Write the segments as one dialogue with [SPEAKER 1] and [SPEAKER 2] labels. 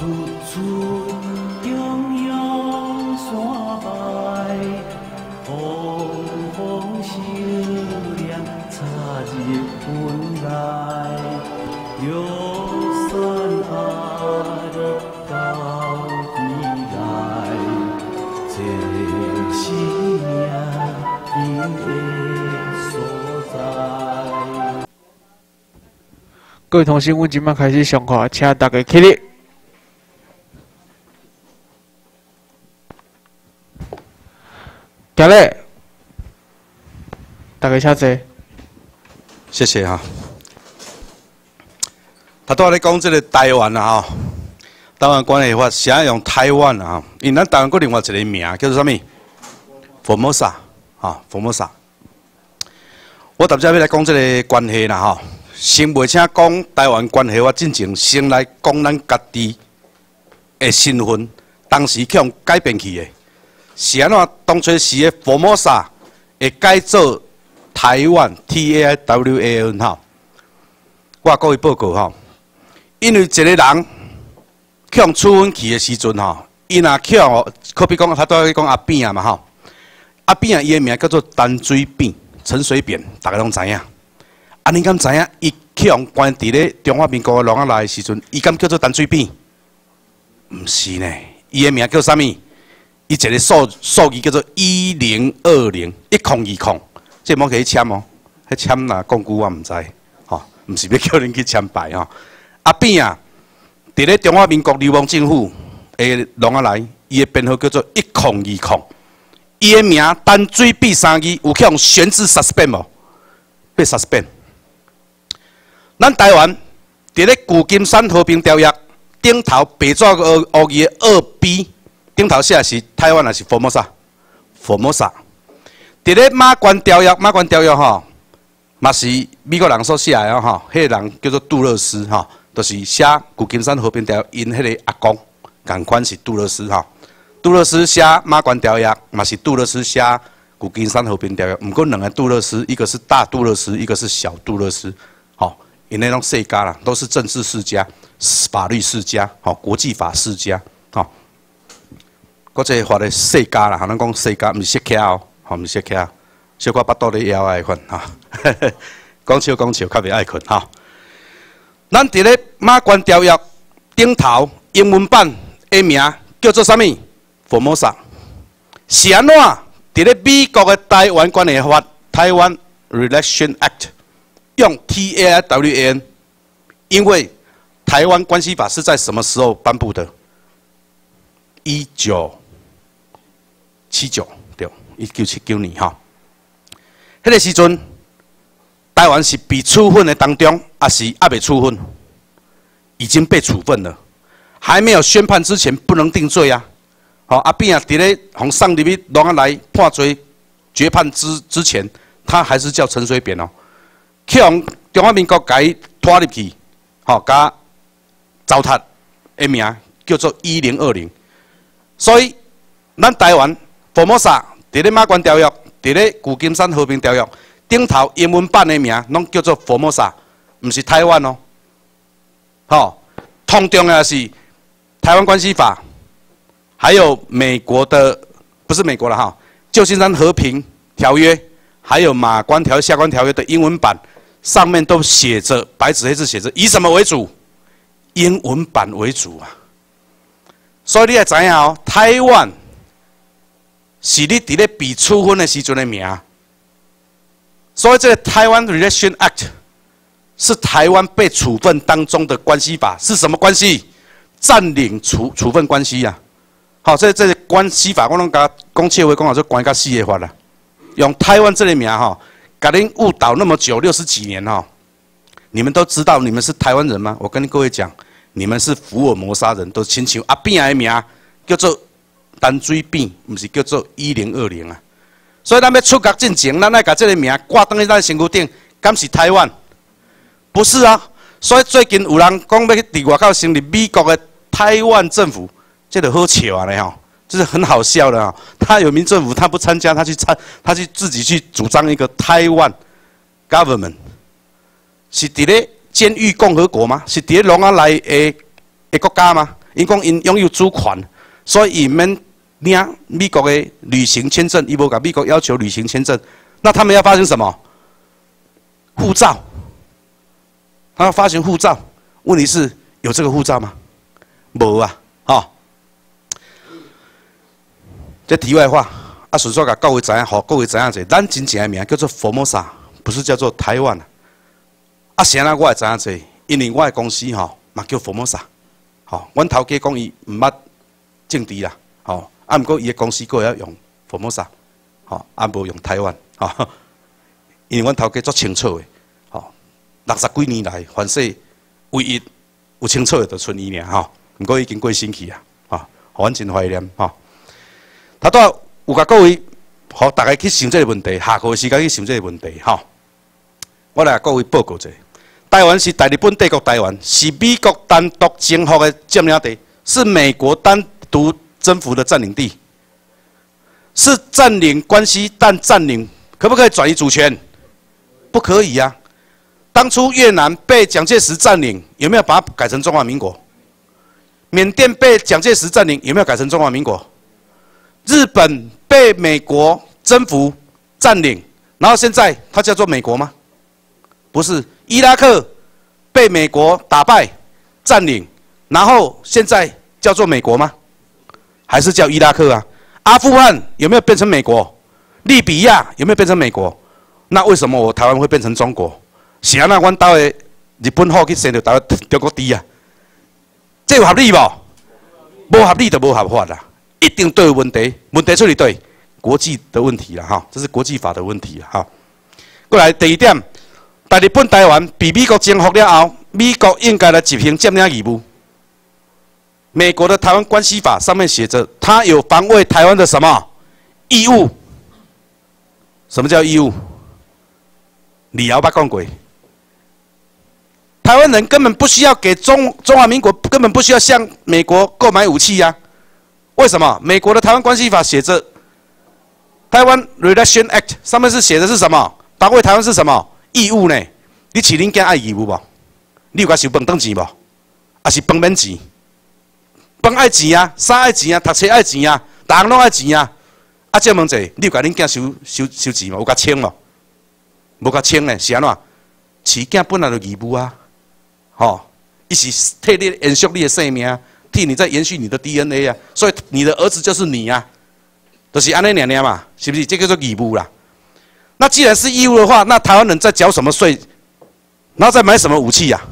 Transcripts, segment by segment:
[SPEAKER 1] 付出中央山脉，风风小凉插入本来，有山阿里到底来，这是命的所在。
[SPEAKER 2] 各位同学，阮即摆开始上课，请大家起立。行咧，大家请坐。
[SPEAKER 3] 谢谢哈。他拄仔咧讲这个台湾啊，哈，台湾关系法啥用台湾啊？因咱台湾有另外一个名叫做啥物 ？Formosa 啊 ，Formosa。我头先要来讲这个关系啦，哈。先袂请讲台湾关系法进前，先来讲咱家己的身份，当时去用改变去的。是安怎？当初时的 Formosa 会改做台湾 TAIWAN 哈。我各位报告哈，因为一个人去用处分去的时阵哈，伊若去用，可比讲他都要讲阿扁啊嘛哈。阿扁啊，伊的名叫做陈水扁，陈水扁，大家拢知影。啊，你敢知影？伊去用关伫咧中华民国的笼仔内的时阵，伊敢叫做陈水扁？毋是呢，伊的名叫啥物？伊一个数字叫做1020，1020，这莫可以签哦。迄签哪讲句我毋知，吼，毋是要叫恁去签牌吼。阿扁啊，伫咧中华民国流亡政府的笼仔内，伊的编号叫做1020。伊的名陈水扁三字有去用悬置 suspend 无？被 suspend。咱台湾伫咧旧金山和平条约顶头白纸黑字的2B。顶头写的是台湾还是 Formosa？Formosa。伫咧马关条约吼，嘛是美国人所写的吼，迄个人叫做杜勒斯吼，就是写旧金山和平条约因迄个阿公，共款是杜勒斯吼。杜勒斯写马关条约，嘛是杜勒斯写旧金山和平条约。毋过两个杜勒斯，一个是大杜勒斯，一个是小杜勒斯，吼，因那种世家啦，都是政治世家、法律世家，吼，国际法世家，吼。国际法的世家啦，咱讲世家，毋是色客哦，吼，毋是色客，小可巴肚咧枵爱困哈。讲笑，较袂爱困哈。咱伫咧马关条约顶头英文版的名叫做啥物 ？Formosa。是安怎？伫咧美国的台湾关系法 （Taiwan Relation Act） 用 TAIWAN， 因为台湾关系法是在什么时候颁布的？1979对，1979年哈。迄个时阵，台湾是被处分的当中，还是还未处分？已经被处分了，还没有宣判之前不能定罪啊。好，阿扁啊，伫咧互送入去笼仔内判罪决判之前，他还是叫陈水扁哦。去互中华民国甲伊拖入去，吼，甲糟蹋的名叫做1020。所以，咱台湾 Formosa 伫咧马关条约，伫咧旧金山和平条约顶头英文版的名，拢叫做 Formosa， 毋是台湾哦。吼，通中的是台湾关系法，还有美国的，不是美国了哈，旧金山和平条约，还有马关条约、下关条约的英文版，上面都写着白纸黑字写着，以什么为主？英文版为主啊。所以你也知影哦，台湾是你伫咧被处分的时阵的名。所以这个台湾 Relation Act 是台湾被处分当中的关系法，是什么关系？占领处分关系啊。好，这个关系法，我拢甲讲笑话，讲到做关甲死的法啦。用台湾这个名哈，甲恁误导那么久，60几年哈，你们都知道你们是台湾人吗？我跟各位讲。你们是福尔摩沙人，都亲像阿扁的名叫做陈水扁，不是叫做1020啊。所以咱要出国进前，咱要把这个名挂登在咱身躯顶，敢是台湾？不是啊。所以最近有人讲要伫外口成立美国的台湾政府，这个好笑啊嘞吼，这是很好笑的啊。他有民政府，他不参加，他去自己去主张一个台湾 government， 是伫咧监狱共和国吗？是伫咧笼仔内的国家吗？ 因讲因拥有主权，所以伊免领美国的旅行签证，伊无甲美国要求旅行签证，那他们要发行什么？护照。他要发行护照，问题是有这个护照吗？无啊，这题外话，顺续甲各位知影，各位知影者，咱真正的名叫做 Formosa， 不是叫做台湾啊。谁人我会知影者？因为我的公司嘛叫 Formosa， 阮头家讲伊毋捌政治啦，毋过伊的公司佫要用 Formosa， 无用台湾，因为阮头家足清楚的，60几年来，凡是唯一有清楚的，就剩伊尔毋过已经过身去啊，互阮真怀念他都有甲各位，互大家去想这个问题，下课的时间去想这个问题我来甲各位报告一下，台湾是大日本帝国台湾，是美国单独征服的占领地，是美国单独征服的占领地，是占领关系，但占领可不可以转移主权？不可以啊！当初越南被蒋介石占领，有没有把它改成中华民国？缅甸被蒋介石占领，有没有改成中华民国？日本被美国征服占领，然后现在它叫做美国吗？不是。伊拉克被美国打败占领，然后现在叫做美国吗？还是叫伊拉克啊？阿富汗有没有变成美国？利比亚有没有变成美国？那为什么我台湾会变成中国？是安那阮兜的日本货去生着台湾中国猪啊？这有合理无？无合理就无合法啦。一定对问题，问题处理对，国际的问题啦这是国际法的问题啦过来第一点，大日本台湾被美国征服了后，美国应该来执行占领义务。美国的台湾关系法上面写着，他有防卫台湾的什么义务？什么叫义务？你要把讲过。台湾人根本不需要给中华民国，根本不需要向美国购买武器呀。为什么？美国的台湾关系法写着，台湾 Relation Act 上面是写的是什么？防卫台湾是什么义务呢？你饲恁囝爱义务无？你有甲收饭当钱无？还是饭免钱？饭爱钱啊，衫爱钱啊，读册爱钱啊，逐项拢爱钱啊。再问者，你有甲恁囝收钱无？有甲清无？无甲清呢？是安怎？饲囝本来就义务啊，伊是替你延续你的生命。替你在延续你的 DNA 啊，所以你的儿子就是你啊，就是安尼娘娘嘛，是不是？这个叫做义务啦。那既然是义务的话，那台湾人在缴什么税，然后再买什么武器呀？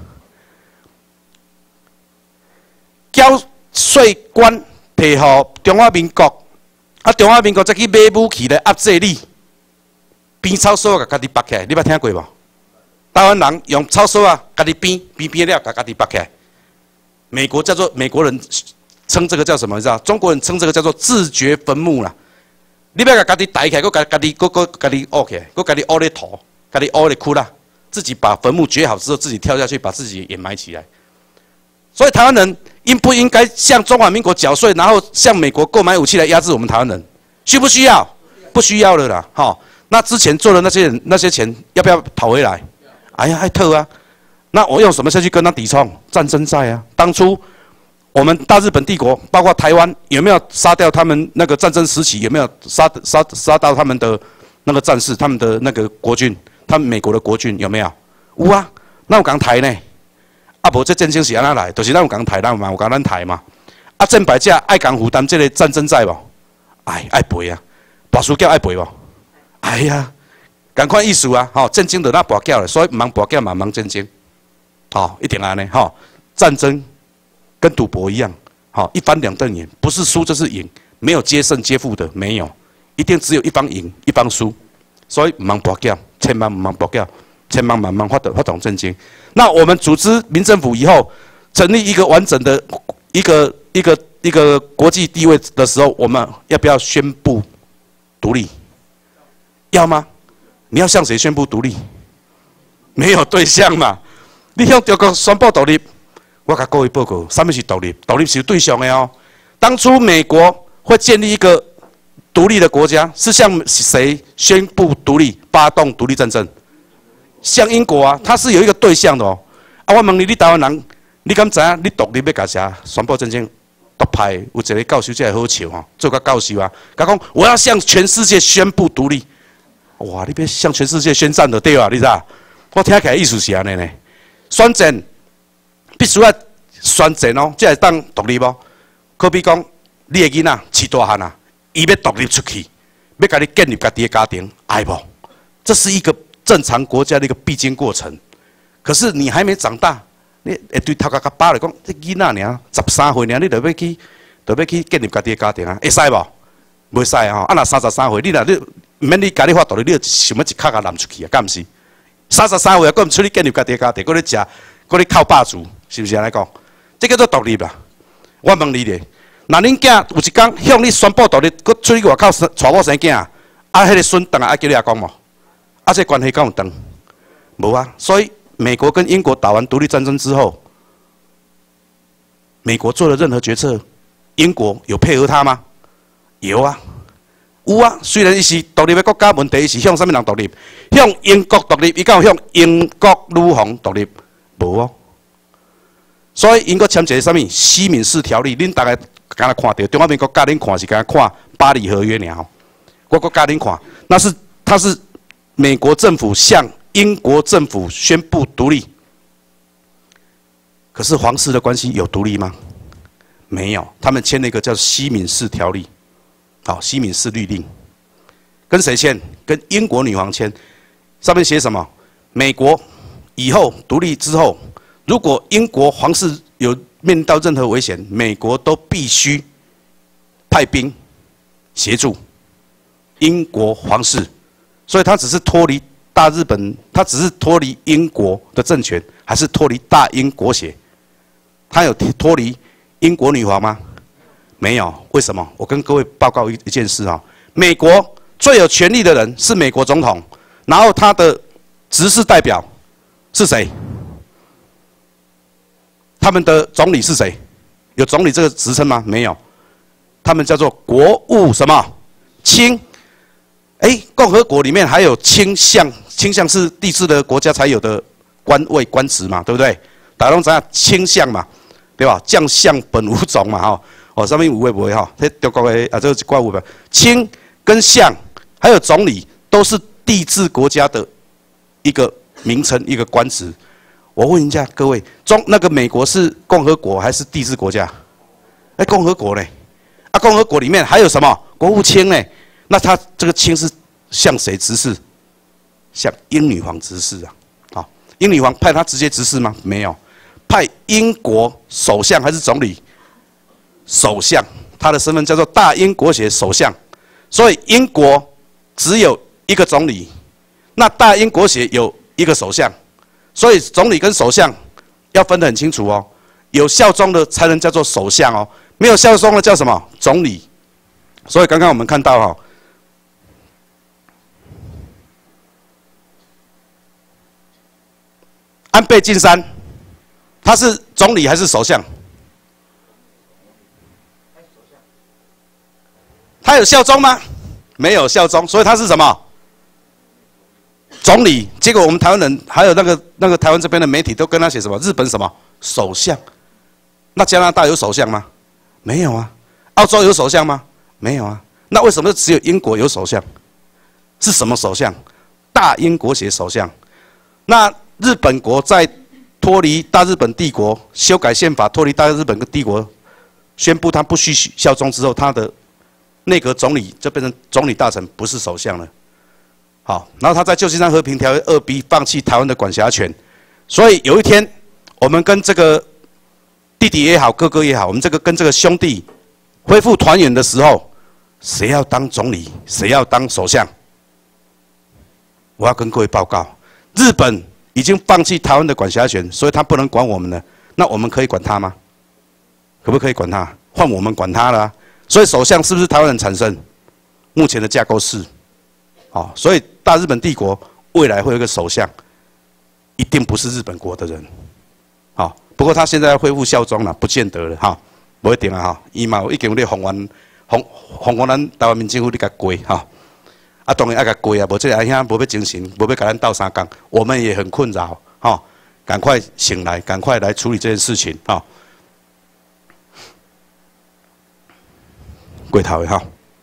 [SPEAKER 3] 缴税关摕互中华民国，中华民国再去买武器来压制你，边草索甲家己绑起来，你捌听过无？台湾人用草索啊，家己编了，甲家己绑起来。美国人称这个叫什么？你知道？中国人称这个叫做自掘坟墓啦。你不要家己抬起来，家己凹起来，家己凹咧头，家己凹咧窟啦。自己把坟墓掘好之后，自己跳下去，把自己掩埋起来。所以台湾人应不应该向中华民国缴税，然后向美国购买武器来压制我们台湾人？需不需要？不需要了啦。那之前做的那些钱要不要讨回来？哎呀，爱讨啊。那我用什么下去跟他抵冲？战争债啊！当初我们大日本帝国，包括台湾，有没有杀掉他们那个战争时期？有没有杀到他们的那个战士、他们的那个国军、他们美国的国军有没有？有啊！那有讲台呢？无这战争是安怎来？就是咱有讲台，咱嘛有讲咱台嘛。战败者爱讲负担这个战争债无？爱赔啊！跋输缴爱赔无？哎呀，同款意思啊！战争就咱跋缴咧，所以唔通跋缴嘛，唔通战争。一定安尼战争跟赌博一样，一翻两瞪眼，不是输就是赢，没有皆胜皆负的，没有，一定只有一方赢一方输，所以唔通跋缴，千万唔通跋缴，千万万万发动战争。那我们组织民政府以后，成立一个完整的一个国际地位的时候，我们要不要宣布独立？要吗？你要向谁宣布独立？没有对象嘛。你向中国宣布独立，我甲各位报告，什么是独立？独立是有对象的哦。当初美国会建立一个独立的国家，是向谁宣布独立、发动独立战争？向英国啊，它是有一个对象的哦。我问你，你台湾人，你敢知影？你独立要甲谁宣布战争？ 独派有一个教授，真系好笑吼，做个教授啊，甲讲我要向全世界宣布独立。哇，你别向全世界宣战就对啊，你知道？我听起来意思是安尼呢，宣战必须要宣战哦，才会当独立哦。可比讲，你的囡仔饲大汉啊，伊要独立出去，要甲你建立家己的家庭，爱不？这是一个正常国家的一个必经过程。可是你还没长大，你会对头家甲爸来讲，这囡仔尔13岁尔，你就要去建立家己的家庭啊？会使无？袂使啊！啊，若33岁，你毋免你家己发独立，你就想要一脚甲揽出去啊？敢毋是？33岁啊，佫毋出去建立家己的家庭，佫咧食，佫咧靠霸主，是毋是安尼讲？这叫做独立啦。我问你咧，若恁囝有一天向你宣布独立，佫出去外口带某生囝，啊，迄个孙等下爱叫你阿公无？啊，这关系敢有长？无啊。所以美国跟英国打完独立战争之后，美国做了任何决策，英国有配合他吗？有啊。有啊，虽然伊是独立的国家，问题是向什么人独立？向英国独立，伊敢有向英国女皇独立？无哦。所以英国签一个什么西敏寺条例，恁大家敢若看到，中华民国教恁看是敢看巴黎合约尔吼。我教恁看，它是美国政府向英国政府宣布独立。可是皇室的关系有独立吗？没有，他们签了一个叫西敏寺条例。好，西敏寺律令跟谁签？跟英国女皇签。上面写什么？美国以后独立之后，如果英国皇室有面临到任何危险，美国都必须派兵协助英国皇室。所以他只是脱离大日本，他只是脱离英国的政权，还是脱离大英国协？他有脱离英国女皇吗？没有，为什么？我跟各位报告一件事啊，美国最有权力的人是美国总统，然后他的直系代表是谁？他们的总理是谁？有总理这个职称吗？没有，他们叫做国务什么卿？共和国里面还有卿相，卿相是帝制的国家才有的官位官职嘛，对不对？大家都知道卿相嘛，对吧？将相本无种嘛，哈。上面有诶无诶吼，迄中国诶这一挂有无？卿跟相还有总理都是帝制国家的一个名称，一个官职。我问一下各位，那个美国是共和国还是帝制国家？共和国嘞。啊，共和国里面还有什么国务卿嘞？那他这个卿是向谁直视？向英女皇直视啊。好，英女皇派他直接直视吗？没有，派英国首相还是总理？首相，他的身份叫做大英国协首相，所以英国只有一个总理，那大英国协有一个首相，所以总理跟首相要分得很清楚哦。有效忠的才能叫做首相哦，没有效忠的叫什么？总理。所以刚刚我们看到哈，安倍晋三，他是总理还是首相？他有效忠吗？没有效忠，所以他是什么？总理。结果我们台湾人还有那个台湾这边的媒体都跟他写什么？日本什么首相？那加拿大有首相吗？没有啊。澳洲有首相吗？没有啊。那为什么只有英国有首相？是什么首相？大英国协首相。那日本国在脱离大日本帝国、修改宪法、脱离大日本帝国，宣布他不需效忠之后，他的内阁总理就变成总理大臣，不是首相了。好，然后他在旧金山和平条约2B 放弃台湾的管辖权，所以有一天，我们跟这个弟弟也好，哥哥也好，我们跟这个兄弟恢复团圆的时候，谁要当总理，谁要当首相？我要跟各位报告，日本已经放弃台湾的管辖权，所以他不能管我们了。那我们可以管他吗？可不可以管他？换我们管他了啊。所以首相是不是台湾人产生？目前的架构是，好，所以大日本帝国未来会有一个首相，一定不是日本国的人，好，不过他现在要恢复效忠了，不见得了哈，不一定啊哈，伊嘛已经有咧宏愿咱台湾民政府你甲过哈，啊当然爱甲过啊，无这个阿兄无要精神，无要甲咱斗相共，我们也很困扰哈，赶快醒来，赶快来处理这件事情哈。 过头的哈。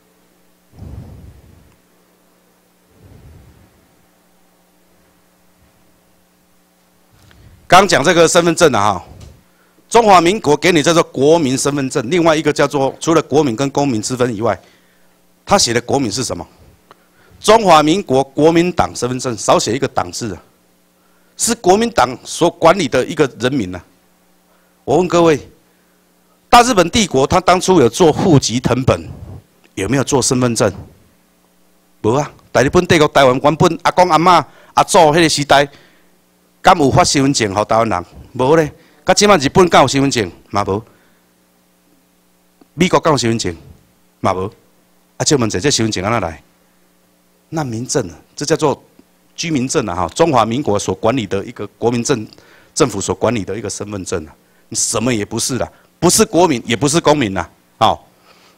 [SPEAKER 3] 刚讲这个身份证啊哈，中华民国给你叫做国民身份证，另外一个叫做除了国民跟公民之分以外，他写的国民是什么？中华民国国民党身份证少写一个党字啊，是国民党所管理的一个人民啊。我问各位，大日本帝国他当初有做户籍誊本，有没有做身份证？无啊，大日本帝国台湾原本阿公阿嬷阿祖迄个时代。敢有发身份证给台湾人？无咧。甲即摆日本敢有身份证？嘛无。美国敢有身份证？嘛无。啊，就问者这身份证安怎来？难民证，这叫做居民证啊！哈，中华民国所管理的一个国民证，政府所管理的一个身份证啊，你什么也不是啦，不是国民，也不是公民呐。好，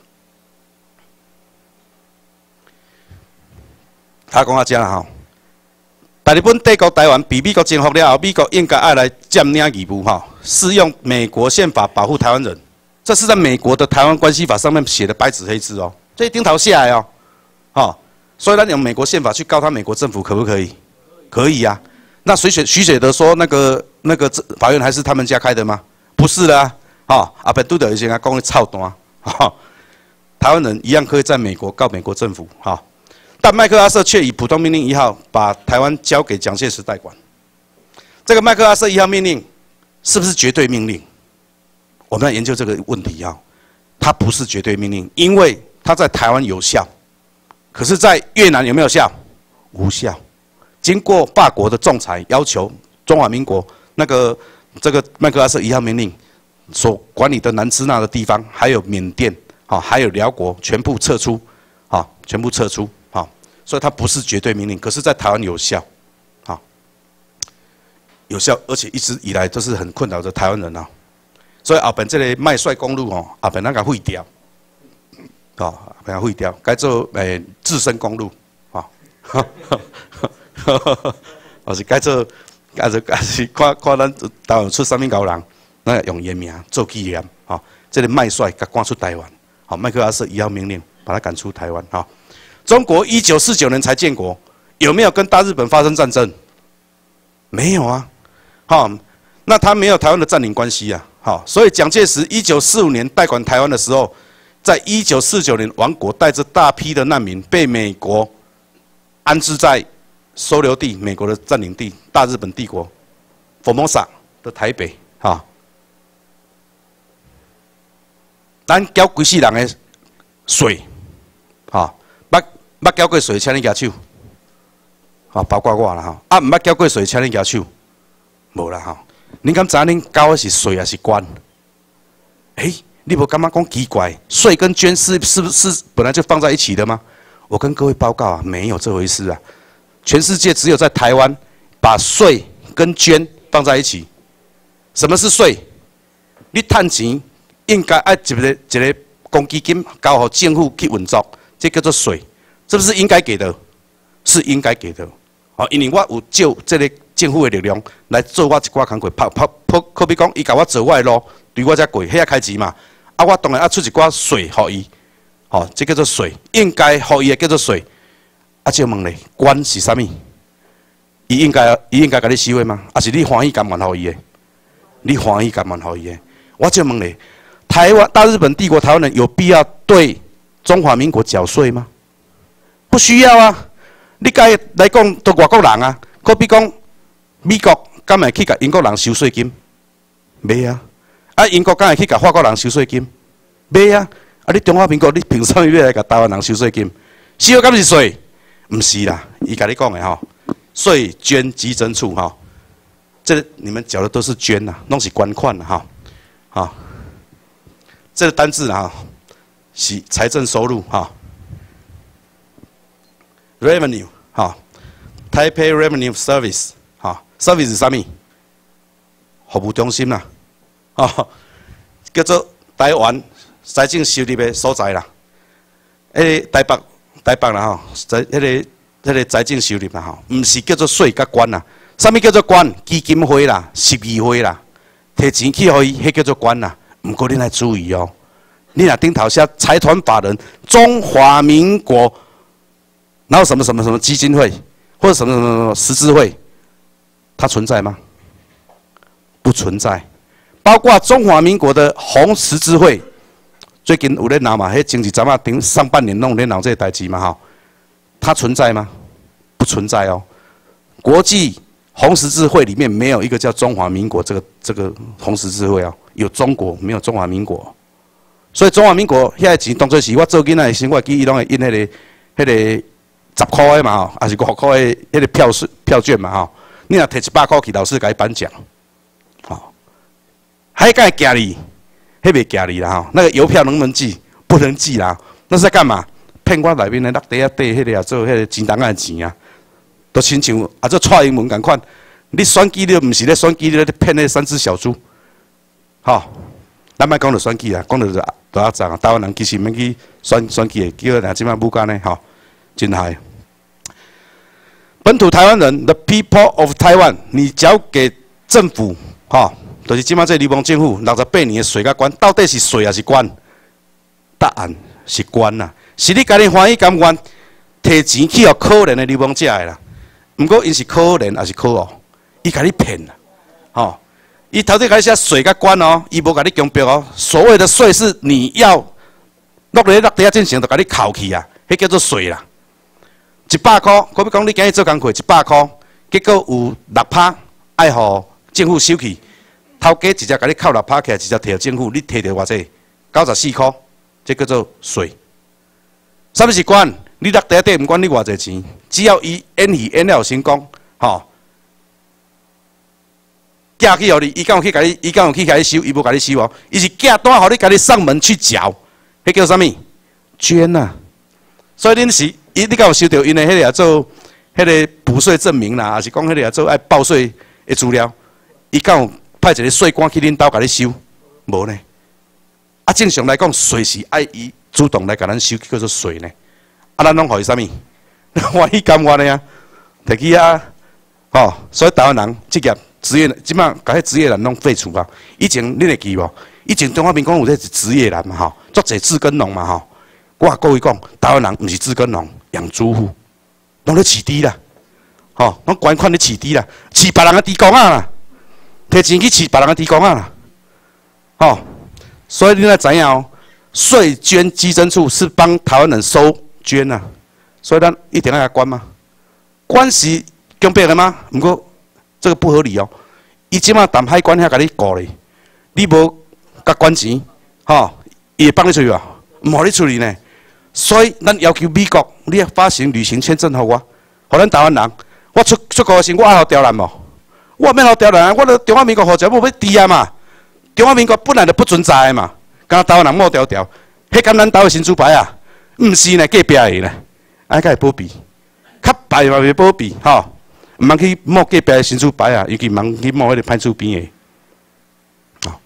[SPEAKER 3] 他讲到这啦哈。大日本帝国台湾被美国征服了后，美国应该爱来占领义务哈，适用美国宪法保护台湾人。这是在美国的台湾关系法上面写的白纸黑字哦，这一定头下来哦，好，所以咱用美国宪法去告他美国政府可不可以？可以啊。那徐雪德说那个法院还是他们家开的吗？不是的啊，哈，阿本都的以前讲的操蛋，哈，台湾人一样可以在美国告美国政府，哈。但麦克阿瑟却以普通命令1号把台湾交给蒋介石代管。这个麦克阿瑟1号命令是不是绝对命令？我们要研究这个问题啊。它不是绝对命令，因为它在台湾有效，可是，在越南有没有效？无效。经过法国的仲裁，要求中华民国这个麦克阿瑟1号命令所管理的南支那的地方，还有缅甸啊，还有辽国，全部撤出啊，全部撤出。所以它不是绝对命令，可是，在台湾有效，啊，有效，而且一直以来都是很困扰着台湾人啊。所以后边这个麦帅公路哦，后边那个废掉，哦，把它废掉，改做自身公路，啊，或是改做，是看咱台湾出啥物高人，那用伊名做纪念，啊，这个麦帅给赶出台湾，好，麦克阿瑟1号命令把他赶出台湾，啊。中国1949年才建国，有没有跟大日本发生战争？没有啊，好，那他没有台湾的占领关系啊，好，所以蒋介石1945年代管台湾的时候，在1949年亡国，带着大批的难民被美国安置在收留地，美国的占领地，大日本帝国 Formosa 的台北，哈，咱交几世人的税，哈。捌缴过税，请你举手。啊，包括我啦哈。啊，唔捌缴过税，请你举手。无啦哈。恁敢知恁交的是税还是捐？你无感觉讲奇怪？税跟捐是本来就放在一起的吗？我跟各位报告啊，没有这回事啊。全世界只有在台湾把税跟捐放在一起。什么是税？你赚钱应该按一个公积金交予政府去运作，这叫做税。是不是应该给的？是应该给的。哦，因为我有借这个政府的力量来做我一寡工作，可比讲，伊甲我做我的路，对我才过，遐开钱嘛。啊，我当然要出一寡税予伊，哦，这叫做税，应该予伊的叫做税。啊，就问咧，官是啥物？伊应该甲你收的吗？还是你欢喜甘愿予伊的？你欢喜甘愿予伊的？我就问咧，台湾大日本帝国台湾人有必要对中华民国缴税吗？不需要啊！你该来讲都外国人啊，可比讲美国敢会去甲英国人收税金？袂啊！啊，英国敢会去甲法国人收税金？袂啊！啊，你中华民国你凭啥物要来甲台湾人收税金？收敢是税？毋是啦，伊甲你讲的吼，税捐稽征处哈，这你们缴的都是捐呐，拢是捐款呐哈，好，这个单字啊是财政收入哈。Revenue 哈 ，Taipei Revenue Service 哈 ，Service 是啥物？服务中心啦，叫做台湾财政收入的所在啦。台北啦吼，迄个财政收入啦吼，毋是叫做税甲捐啦。啥物叫做捐？基金会啦、十二会啦，摕钱去互伊，迄叫做捐啦。毋过恁来注意哦， 你若顶头写财团法人中华民国，然后什么什么什么基金会，或者什么什么什么十字会，它存在吗？不存在。包括中华民国的红十字会，最近有咧闹嘛？迄经济站啊，顶上半年弄咧闹这个代志嘛，哈，它存在吗？不存在哦。国际红十字会里面没有一个叫中华民国这个红十字会哦，有中国没有中华民国，所以中华民国遐个钱当作是我做囡仔的时，我记伊拢会印迄个10块的嘛吼，还是5块的迄个票券嘛吼，你若摕100块去，老师给你颁奖，好，还敢寄你？迄袂寄你啦吼，那个邮票能不能寄？不能寄啦，那是在干嘛？骗我内面的落地啊，底迄个啊做迄个钱筒仔的钱啊。都亲像啊，做蔡英文共款，你选举你毋是咧选举，你咧骗那3只小猪，吼！咱莫讲着选举啊，讲着大家知啊，台湾人其实免去选举的，叫咱即摆母干呢，吼，真害。本土台湾人 ，the people of Taiwan， 你交给政府，吼，就是即摆这流氓政府68年的税甲关，到底是税还是关？答案是关啦，是你家己欢喜甘愿摕钱去互可怜的流氓食的啦。毋过，因是可怜还是可恶？伊甲你骗啦，吼！伊头底甲你写税甲关哦，伊无甲你强逼哦。所谓的税是你要落地下进行，就甲你扣去啊，迄叫做税啦。100块，我要讲你今日做工课100块，结果有6%爱互政府收去，头家直接甲你扣6%起来，直接摕互政府，你摕到偌济？94块，这叫做税。啥物是关？你落地底毋管你偌济钱，只要伊演戏演了成功，吼，寄去互你，伊敢有去甲你收？伊无甲你收哦，伊是寄单互你，甲你上门去缴，迄叫啥物？捐啊！所以恁是，你敢有收到因的迄个做迄个补税证明啦，还是讲迄个做爱报税的资料？伊敢有派一个税官去恁兜甲你收？无呢？啊，正常来讲，税是爱伊主动来甲咱收，叫做税呢。啊，咱拢互伊啥物？欢喜甘愿的啊，摕去啊，吼！所以台湾人职业职业，即摆甲迄职业栏拢废除啊。以前恁会记无？以前中华民国有迄职业栏嘛，吼，足侪自耕农嘛，吼。我各位讲，台湾人毋是自耕农，养猪户，拢咧饲猪啦，吼，拢捐款咧饲猪啦，饲别人的猪公仔啦，摕钱去饲别人的猪公仔啦，吼。所以你要知影哦，税捐稽征处是帮台湾人收捐啊，所以咱一定要来关吗？关是强迫的吗？不过这个不合理哦。伊即马淡海关遐甲你告咧，你无甲关钱，吼，伊会放你出去啊？唔互你处理呢。所以咱要求美国，你要发行旅行签证互我，互咱台湾人。我出国时，我爱互刁难无？我免互刁难，我中华民国护照无要抵啊嘛。中华民国本来就不存在的嘛，敢台湾人冒条条，迄敢咱台的新主牌啊？毋是呢，隔壁的呢，爱甲伊保庇，较歹嘛袂保庇吼，毋通去冒隔壁的新主牌啊，尤其毋通去冒迄个歹厝边的。好，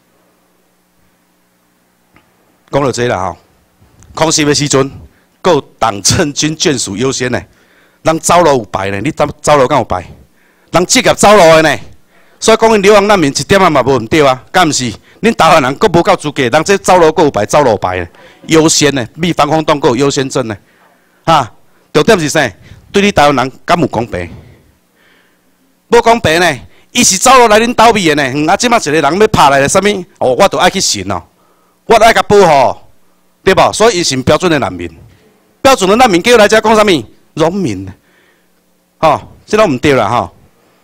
[SPEAKER 3] 讲到这啦吼，康熙的时阵，够党政军眷属优先呢，人走路有牌呢，你走路敢有牌？人职业走路的呢？所以讲，因流亡难民一点仔嘛无毋对啊，敢毋是？恁台湾人阁无够资格，人这走路阁有牌，走路牌呢，优先呢，比防空洞阁有优先证呢，哈，重点是啥？对你台湾人敢有公平？无公平呢？伊是走路来恁兜边的呢，啊，即马一个人要拍来的，啥物？哦，我著爱去信哦，我爱甲保护，对无？所以伊是标准的难民，标准的难民叫来遮讲啥物？农民，吼，这拢毋对啦，吼。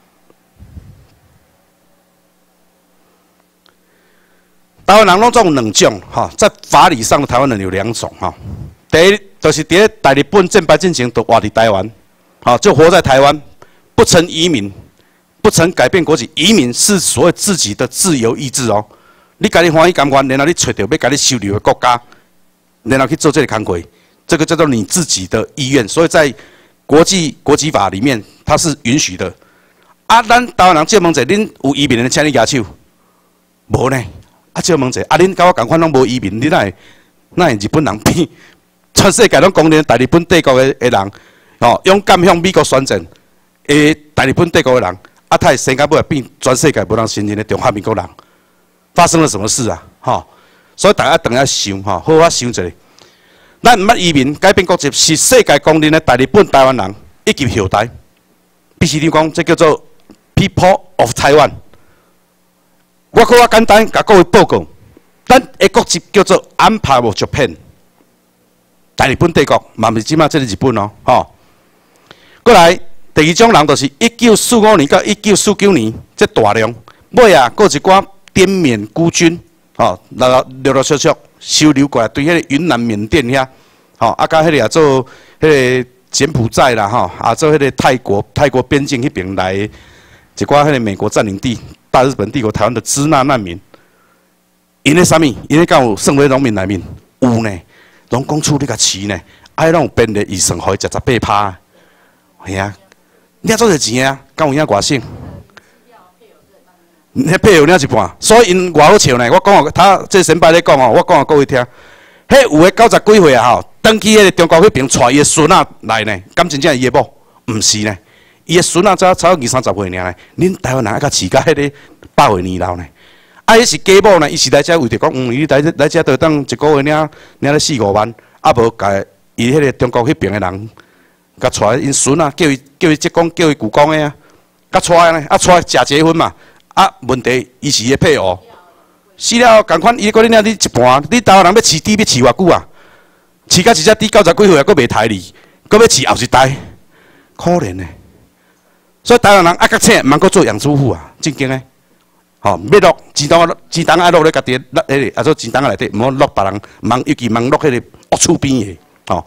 [SPEAKER 3] 台湾人拢总有2种，哈，在法理上的台湾人有2种，哈。第一就是伫咧大日本战败进前都活伫台湾，好，就活在台湾，不曾移民，不曾改变国籍。移民是所谓自己的自由意志哦。你家己欢喜甘愿，然后你找到要家己收留的国家，然后去做这个工作，这个叫做你自己的意愿。所以在国际法里面，它是允许的。啊，咱台湾人借问者，恁有移民的，请你举手，无呢？啊，借问者，啊，恁甲我共款拢无移民，你哪会日本人比全世界拢公认大日本帝国的人，哦，勇敢向美国宣战的大日本帝国的人，啊，他生甲尾变全世界无人信任的中华民国人，发生了什么事啊？吼、 所以大家等下想吼，好好想一下。咱毋捌移民改变国籍，是世界公认的大日本台湾人以及后代。必须你讲，这叫做 People of Taiwan。我较简单，甲各位报告，咱的国籍叫做 Empire of Japan， 大日本帝国，嘛毋是即马即个日本哦，吼。过来，第二种人就是1945年到1949年，这大量，尾啊，佫一寡滇缅孤军，吼，陆陆续续收留过来，对迄个云南、缅甸遐，吼，啊，甲迄个也做迄个柬埔寨啦，吼，啊，做迄个泰国边境迄边来一寡迄个美国占领地、大日本帝国台湾的支那难民，因咧啥物？因咧敢有算为农民内面有呢？拢讲出你甲饲呢，爱拢有编列预算，互伊食18趴，是啊，你啊做侪钱啊？敢有影外省？迄配偶领一半，所以因偌好笑呢。我讲哦，他这先摆咧讲哦，我讲互各位听。迄有诶90几岁啊吼，登去迄个中国迄边带伊诶孙仔来呢，敢真正伊诶某？毋是呢，伊诶孙仔才20-30岁尔呢。恁台湾人爱甲饲甲迄个100岁年老呢。啊，迄是家某呢，伊是来遮为着讲，伊来遮着当一个月领咧4-5万，啊无甲伊迄个中国迄边诶人，甲带因孙仔，叫伊职工，叫伊舅公诶啊，甲带呢，啊带假结婚嘛。啊，问题伊是伊配偶，死了共款，伊讲你领你一半，你台湾人要饲猪要饲偌久啊？饲到一只猪90几岁啊，佫袂抬你，佫要饲后一代，可怜呢。所以台湾人爱较醒，茫佫做养猪户啊，正经诶。吼，要落钱筒爱落咧家己落迄个，啊做钱筒内底，毋好落别人，尤其落迄个恶厝边诶。吼，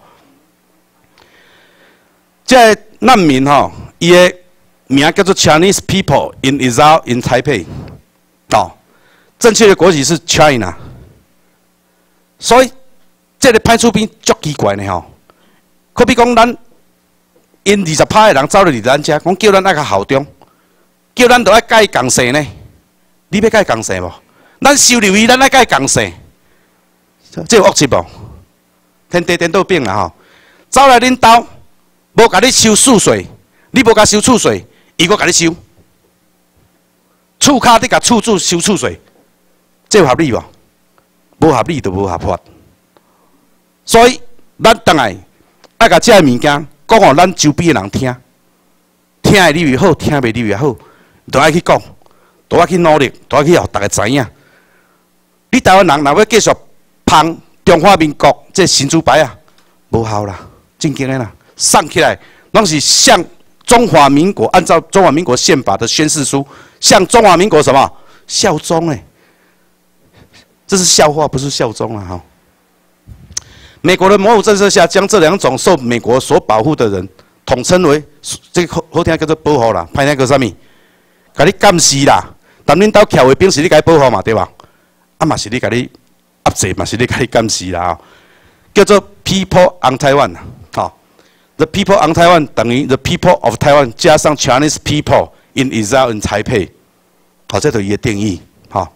[SPEAKER 3] 即个难民吼，伊诶名叫做 Chinese people in exile in Taipei， 哦，正确的国籍是 China， 所以这个派出兵足奇怪呢吼。可比讲咱因20%的人走入咱遮，讲叫咱爱较效忠，叫咱都爱甲伊共生呢。你要甲伊共生无？咱收留伊，咱爱甲伊共生，这有恶习无？天地颠倒变啦吼！走来恁兜，无甲你收厝税，你无甲收厝税。伊阁甲你收，厝骹你甲厝主收厝税，这有合理无？无合理就无合法。所以咱当然爱甲这物件讲互咱周边的人听，听会你越好，听袂你越好，都爱去讲，都爱去努力，都爱去互大家知影。你台湾人若要继续捧中华民国这神主牌啊，无效啦，正经的啦，送起来拢是向中华民国按照中华民国宪法的宣誓书，向中华民国什么效忠？哎，这是笑话，不是效忠啊！哈。美国的模糊政策下，将这两种受美国所保护的人统称为这个好听叫做保护啦，歹听叫啥物？甲你监视啦，但恁兜徛卫兵是你甲伊保护嘛，对吧？啊嘛是你甲你压制嘛，是你甲伊监视啦，叫做 People on Taiwan 好。The people on Taiwan 等于 the people of Taiwan 加上 Chinese people in exile in Taipei， 好，这就是伊的定义。好，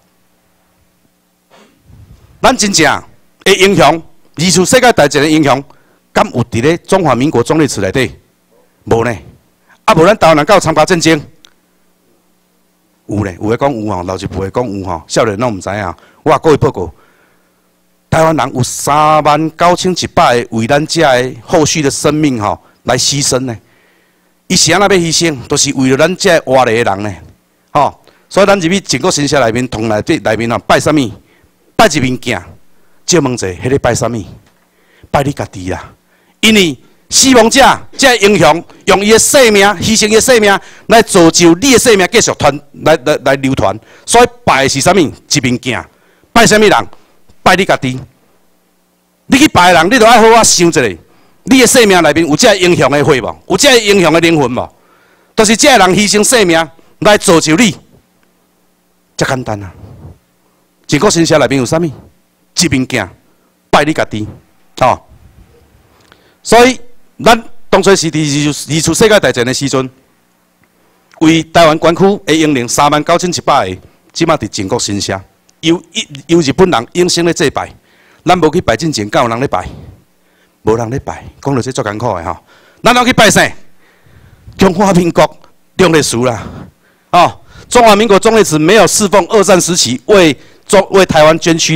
[SPEAKER 3] 咱真正会影响二次世界大战的影响，敢有伫咧中华民国创立史内底？无呢？啊，无咱台湾人敢有参加战争？有呢，有诶讲有吼，老一辈讲有吼，少年拢毋知影。我各位报告。台湾人有39100个为咱遮个后续的生命吼来牺牲呢。伊是安那要牺牲，都是为了咱遮活的人呢。吼，所以咱入去整个神社内面，同内面吼拜啥物？拜一物件，借问者，迄个拜啥物？拜你家己啦。因为死亡者才会影响，用伊的生命牺牲伊的生命来造就你的生命继续来流传。所以拜的是啥物？一物件。拜啥物人？拜你家己，你去拜人，你著爱好好想一下，你的生命内面有这影响的血无？有这影响的灵魂无？都是这人牺牲生命来造就你，这简单啊！整个神社内面有啥物？一物件，拜你家己，哦。所以咱当初是伫二次世界大战的时阵，为台湾管区的英灵39100个，即马伫全国神社。由日本人应声咧祭拜，咱无去拜进前，敢有人咧拜？无人咧拜，讲到这足艰苦的吼。咱要去拜啥？中华民国中烈祠啦，哦，中华民国忠烈祠没有侍奉二战时期为台湾捐躯的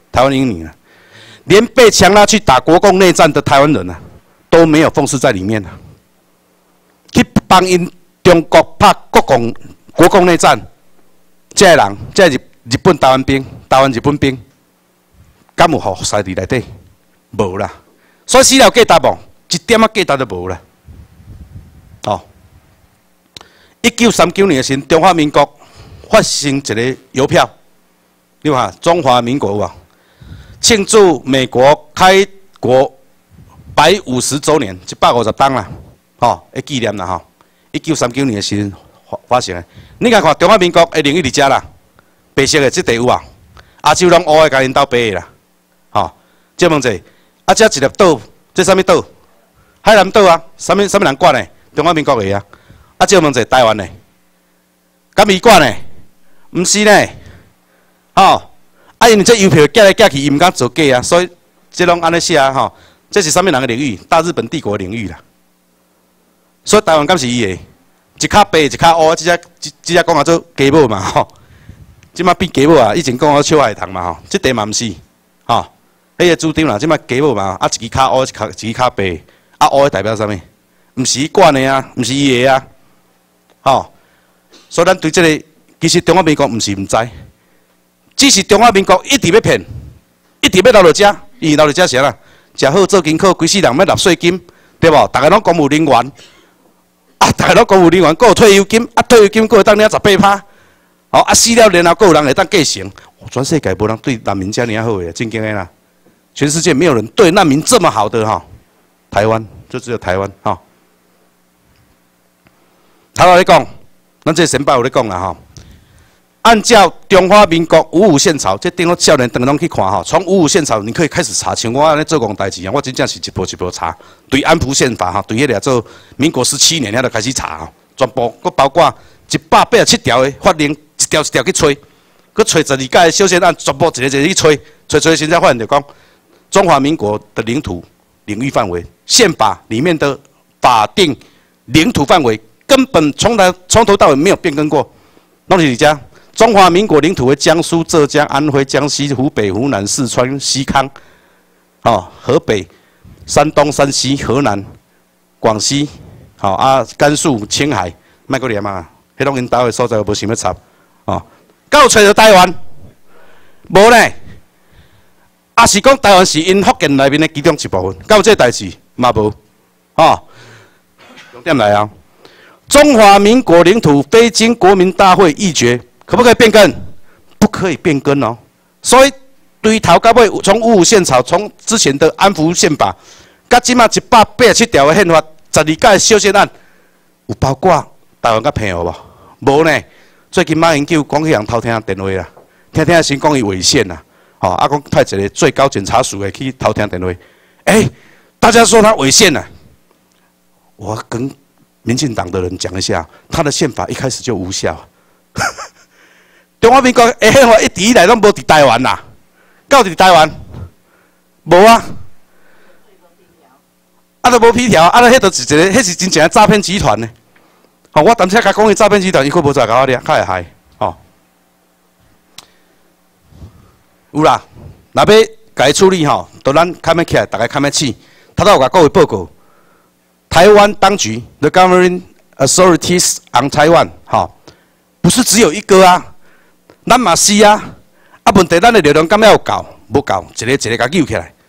[SPEAKER 3] 台湾英女啊，连被强拉去打国共内战的台湾人啊，都没有奉侍在里面啊。去帮因中国拍国共内战，这人，这日本台湾兵，台湾日本兵，敢有服侍伫内底？无啦。所以史料价值无，一点仔价值都无啦。哦，1939年的时，中华民国发行一个邮票，你看中华民国有无？庆祝美国开国150周年，150档啦，吼，的纪念啦吼。1939年的时发行的，你看中华民国的荣誉伫遮啦，白色的这地有啊，亚洲拢乌的，甲因斗白的啦，吼。即问者，啊，遮一粒岛，这啥物岛？海南岛啊，啥物人管的？中华民国的啊。啊，即问者，台湾的，敢伊管的？毋是呢，吼。啊，因为这邮票寄来寄去，伊毋敢做假啊，所以这拢安尼写啊，吼。这是啥物人的领域？大日本帝国的领域啦。所以台湾敢是伊的，一脚白一脚乌，这只讲啊做家母嘛吼。即马变家母啊，以前讲啊笑话糖嘛吼，这地嘛毋是，吼。迄个主张啦，即马家母嘛，啊一支脚乌，一支脚白，啊乌的代表啥物？毋是伊管的啊，毋是伊的啊，吼。所以咱对这个，其实中华民国毋是毋知。只是中华民国一直要骗，一直要留落遮，伊留落遮啥啦？食好做金靠，规世人要纳税金，对无？大家拢公务人员，啊，大家拢公务人员，还有退休金，啊，退休金还会当领18%，哦，啊死了然后还有人会当继承。全世界无人对难民遮尔好诶，真经诶啦！全世界没有人对难民这么好的哈，台湾就只有台湾哈。头头咧讲，咱这先拜有咧讲啦哈。按照中华民国五五宪草，这顶个少年等拢去看哈。从五五宪草，你可以开始查，像我安尼做工代志啊，我真正是一步一步查。对安福宪法哈，对迄个做民国17年遐就开始查哈，全部佫包括187条的法令，一条一条去吹，佫吹12届的修宪案，全部一个一个去吹，吹现在发现就讲中华民国的领土领域范围，宪法里面的法定领土范围根本从头到尾没有变更过，拢是伫遮。中华民国领土为江苏、浙江、安徽、江西、湖北、湖南、四川、西康，哦，河北、山东、山西、河南、广西，好、啊，甘肃、青海，莫阁念啊，迄拢因岛的所在，无想要插，哦，敢有找到台湾？无呢，啊是讲台湾是因福建内面的其中一部分，敢有这代志？嘛无，哦，重点来啊！中华民国领土非经国民大会议决。可不可以变更？不可以变更哦。所以对头到尾，从五五宪草，从之前的安福宪法，甲即马187条的宪法，12届的修宪案，有包括台湾甲澎湖无？无呢。最近马英九讲迄人偷听电话啦，听先讲伊违宪啦，吼，啊讲派一个最高检察署的去偷听电话，大家说他违宪了。我跟民进党的人讲一下，他的宪法一开始就无效。中华民国的宪法一直以来拢无伫台湾啦，到伫台湾无啊，啊都无批条，啊，迄都是一个，迄是真正的诈骗集团呢。吼，我当时甲讲伊诈骗集团，伊佫无再甲我掠，较会害，吼。有啦，若要甲伊处理吼，都咱看要起来，大家看要起。他都有甲各位报告，台湾当局 The Governing Authorities on Taiwan， 吼，不是只有一个啊。咱嘛是啊，啊问题咱的力量敢要有够？无够，一个一个甲揪起来。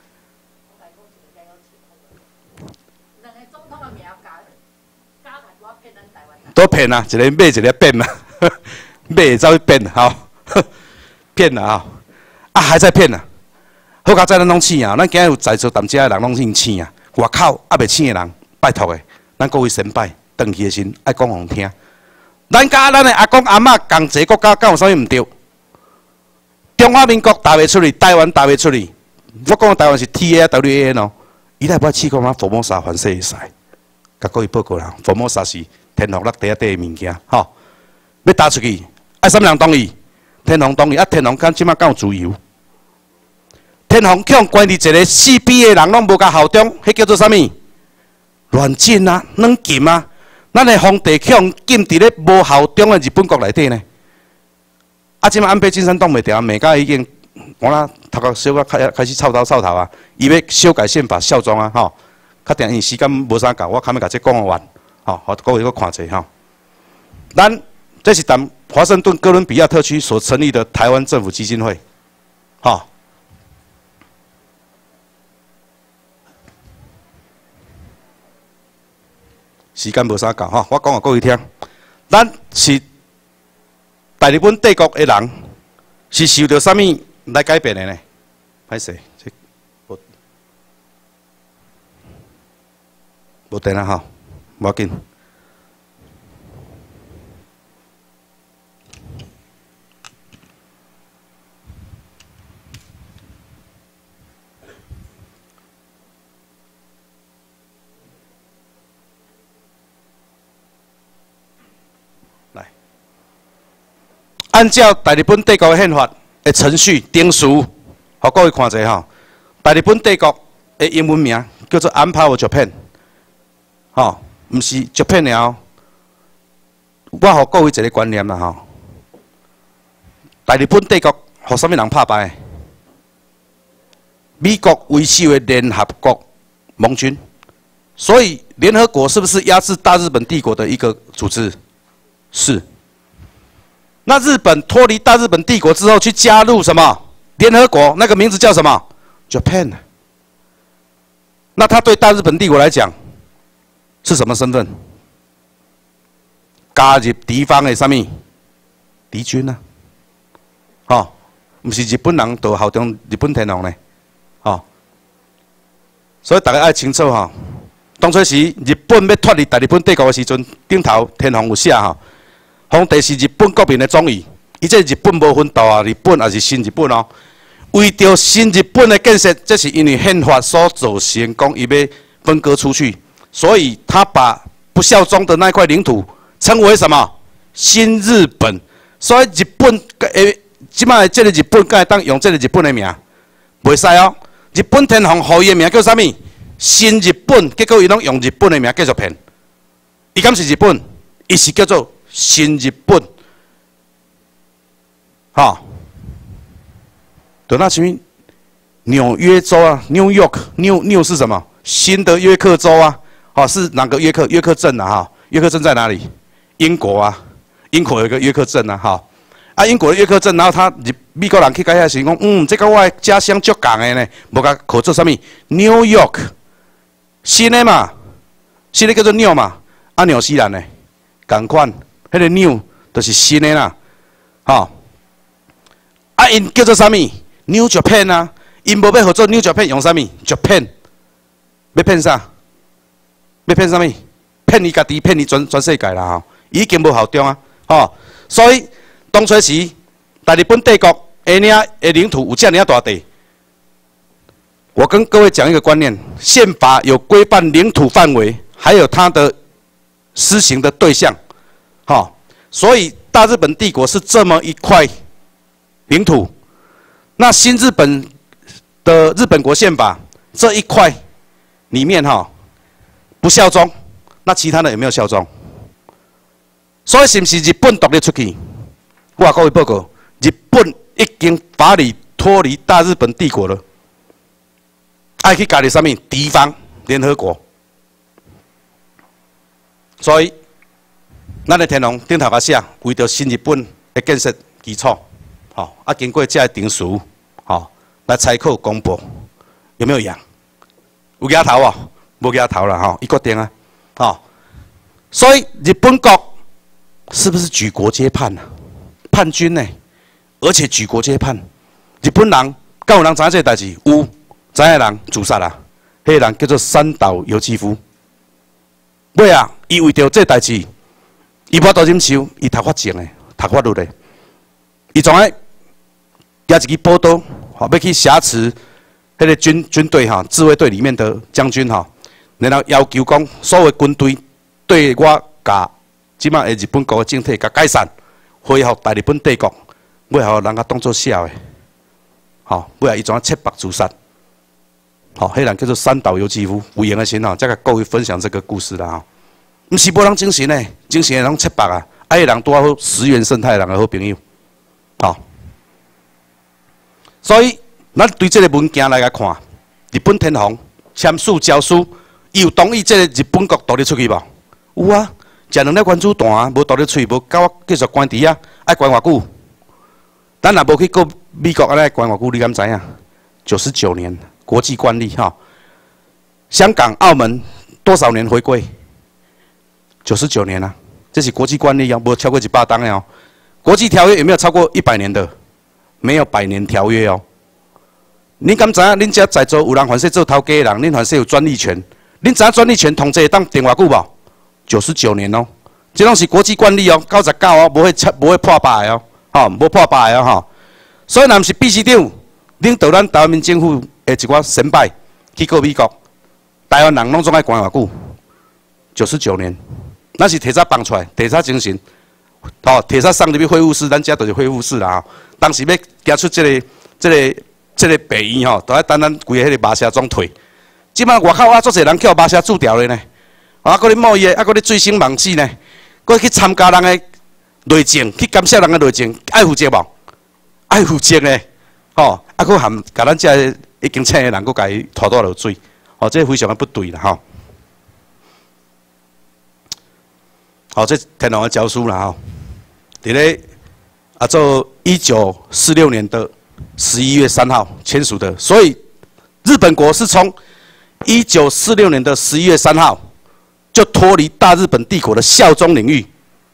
[SPEAKER 3] 都骗啊！一个买一个变嘛，买走去变吼，骗啦吼，啊还在骗啊！好佳哉咱拢醒啊！咱今日有在座谈遮的人拢已经醒啊！外口还袂醒的人，拜托的，咱各位先拜，回去的时爱讲互听。咱甲咱的阿公阿嬷共一个国家，敢有啥物毋对？中华民国打袂出去，台湾打袂出去。我讲的台湾是 TAWA 喏，伊来不去看嘛？佛摩萨凡世会使，甲各位报告啦。佛摩萨是天皇落第一的物件，吼，要打出去，爱啥物人同意？天皇同意，啊，天皇敢即马敢有自由？天皇向关伫一个四边的人拢无甲效忠，迄叫做啥物？乱禁啊，软禁啊！咱的皇帝向禁伫咧无效忠的日本国内底呢。啊，即马安倍晋三挡袂牢，美甲已经我啦头壳小可开始臭头啊，伊要修改宪法效忠啊，吼，较定因时间无啥够，我看要甲这讲完，吼，互各位搁看者吼。咱这是咱华盛顿哥伦比亚特区所成立的台湾政府基金会，吼。时间无啥够吼，我讲互各位听，咱是大日本帝国的人，是受到啥物来改变的呢？歹势，这无电啊吼，无要紧。按照大日本帝国的宪法的程序定数，互各位看者吼。大日本帝国的英文名叫做 Empire Japan， 吼，毋是 Japan 了。我互各位一个观念啦吼。大日本帝国互啥物人拍败？美国为首的联合国盟军，所以联合国是不是压制大日本帝国的一个组织？是。那日本脱离大日本帝国之后，去加入什么联合国？那个名字叫什么 ？Japan。那他对大日本帝国来讲是什么身份？加入敌方的什么敌军啊？哦，不是日本人就效忠日本天皇呢？哦，所以大家要清楚哈。当初时日本要脱离大日本帝国的时阵，顶头天皇有写哈。皇帝是日本国民的总理，伊这日本无分大日本还是新日本哦。为着新日本的建设，这是因为宪法所造成，讲伊要分割出去，所以他把不效忠的那块领土称为什么？新日本。所以日本即摆这个日本，敢会当用这个日本的名？袂使哦。日本天皇予伊的名叫啥物？新日本。结果伊拢用日本的名继续骗。伊敢是日本？伊是叫做新日本，哈，就那什么纽约州啊 ，New York，New 是什么？新的约克州啊，哦，是哪个约克？约克镇啊，哈，约克镇在哪里？英国啊，英国有一个约克镇啊，哈，啊，英国的约克镇，然后美国人去改遐时讲，这跟我的家乡足共的呢，无甲考做啥物 ？New York， 新的嘛，新的叫做 New 嘛，啊，纽西兰呢，共款。迄个 new 就是新的啦，吼、啊，因叫做啥物 ？New Japan 啊，因无要合作 New Japan 用啥物 ？Japan 要骗啥？要骗啥物？骗伊家己，骗伊全世界啦吼！已经无效忠啊，吼！所以当初时，大日本帝国的领土有这样大地。我跟各位讲一个观念：宪法有规范领土范围，还有它的施行的对象。好，所以大日本帝国是这么一块领土，那新日本的日本国宪法这一块里面哈不效忠，那其他的有没有效忠？所以是不是日本独立出去？我各位报告，日本已经法理脱离大日本帝国了，爱去加入什么敌方联合国，所以。咱的天皇顶头甲写，为着新日本的建设基础，吼，啊，经过这个定数，吼，来采购公布，有没有赢？有压头哦，无压头啦，吼，伊决定啊，吼，所以日本国是不是举国皆叛啊？叛军呢？而且举国皆叛，日本人敢有人知影这个代志？有，知影人自杀啦，迄个人叫做三岛由纪夫。尾啊，伊为着这个代志。伊无多忍受，伊读法政的，读法律的，伊从来也一支报道，吼，要去挟持迄个军队哈，自卫队里面的将军哈，然后要求讲，所有军队对我甲即摆的日本国的政体甲解散，恢复大日本帝国，尾后人家当作笑的，吼，尾后伊怎啊切腹自杀？吼，迄人叫做三岛由纪夫，有闲的时吼，再甲各位分享这个故事啦吼。毋是无人精神呢，精神的人切腹啊！啊，迄人拄好石原慎太郎的好朋友，吼。所以咱对这个文件来甲看，日本天皇签署诏书，伊有同意这个日本国独立出去无？有啊，食2粒原子弹啊，无独立出去，无甲我继续关伫啊，爱关偌久？咱若无去告美国，安尼关偌久？你敢知影？99年，国际惯例哈。香港、澳门多少年回归？99年啊，这是国际惯例哦，无超过100档的哦。国际条约有没有超过100年的？没有100年条约哦。恁敢知影？恁遮在座有人凡是做头家的人，恁凡是有专利权。恁知影专利权统计当定偌久无？99年哦，这拢是国际惯例哦，99哦，无会破百的哦，吼，无破百的哦，吼。所以，若毋是秘书长领导咱台湾民政府的一寡先辈去告美国，台湾人拢总爱关偌久？99年，咱是提早放出来，提早精神，吼，提早送入去会务室，咱遮就是会务室啦吼。当时要行出这个病院吼，都要等咱规个迄个麻车装退。即摆外口啊，足侪人去麻车注掉咧呢，啊，搁咧冒伊，啊，搁咧醉生梦死呢，搁去参加人的内政，去干涉人的内政，爱负责无？爱负责呢，吼，啊，搁含甲咱遮已经请的人，搁甲伊拖倒落水，吼，这非常的不对啦，吼。好，这天皇的诏书啦，吼，伫咧做1946年的11月3号签署的，所以日本国是从1946年的11月3号就脱离大日本帝国的效忠领域，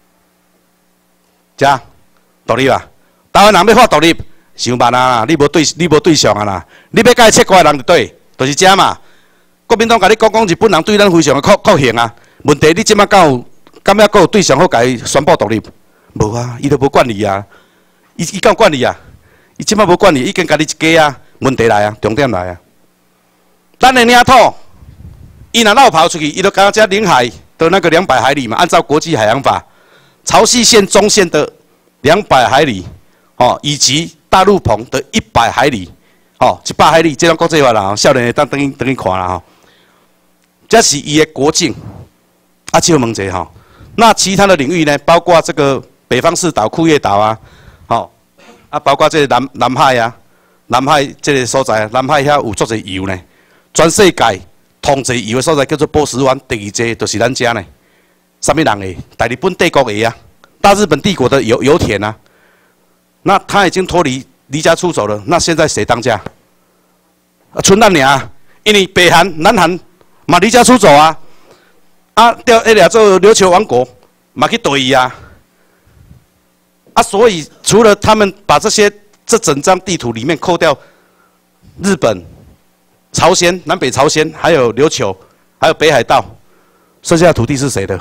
[SPEAKER 3] 这独立啊！台湾人要发独立，想办啊啦！你无对象啊啦！你要甲伊切割的人就对，就是这嘛。国民党甲你讲日本人对咱非常的酷刑啊！问题你即摆敢有对象好甲伊宣布独立？无啊，伊都无管你啊！伊敢有管你啊？伊即摆无管你，已经甲你一家啊！问题来啊，重点来啊！咱的领土，伊若绕跑出去，伊就刚刚领海的那个200海里嘛，按照国际海洋法，潮汐线中线的200海里，哦，以及大陆棚的100海里，哦，100海里，这种国际法啦，少年会等于看啦吼。这是伊的国境。啊，就问者吼，那其他的领域呢？包括这个北方四岛、库页岛啊，吼，啊，包括这个南海啊，南海这个所在，南海遐有足侪油呢。全世界通济油的所在叫做波斯湾，第2济就是咱遮呢。什么人的？大日本帝国的啊，大日本帝国的油田啊。那他已经脱离家出走了，那现在谁当家？剩咱俩，因为北韩、南韩嘛离家出走啊。啊，调迄俩做琉球王国嘛去对伊啊。啊，所以除了他们把这整张地图里面扣掉日本、朝鲜、南北朝鲜，还有琉球，还有北海道，剩下的土地是谁的？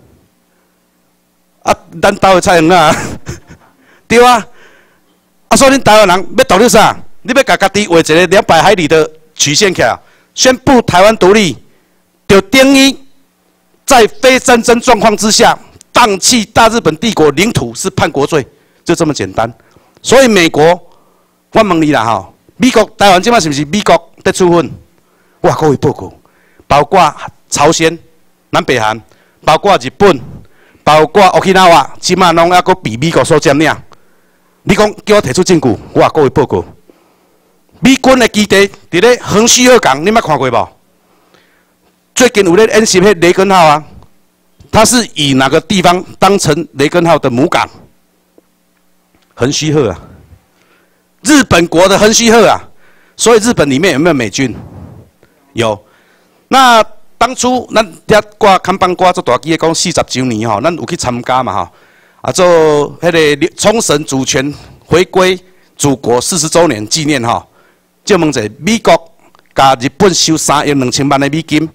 [SPEAKER 3] 啊，咱岛的菜园啊，对啊。啊，所以恁台湾人要独立啥？你要甲家己画一个200海里的曲线起来，宣布台湾独立，就等于在非战争状况之下，放弃大日本帝国领土是叛国罪，就这么简单。所以美国，我问你啦吼，美国台湾即摆是不是美国在处分？哇，各位报告，包括朝鲜、南北韩，包括日本，包括沖縄话，即摆拢还阁被美国所占领。你讲叫我提出证据，哇，各位报告，美军的基地伫咧横须贺港，你捌看过无？最近有咧演习迄雷根号啊，它是以哪个地方当成雷根号的母港？横须贺啊，日本国的横须贺啊，所以日本里面有没有美军？有。那当初咱遐挂看板挂做大旗的讲40周年吼，咱有去参加嘛吼，啊做迄个冲绳主权回归祖国40周年纪念吼，就问者美国甲日本收3亿2千万的美金。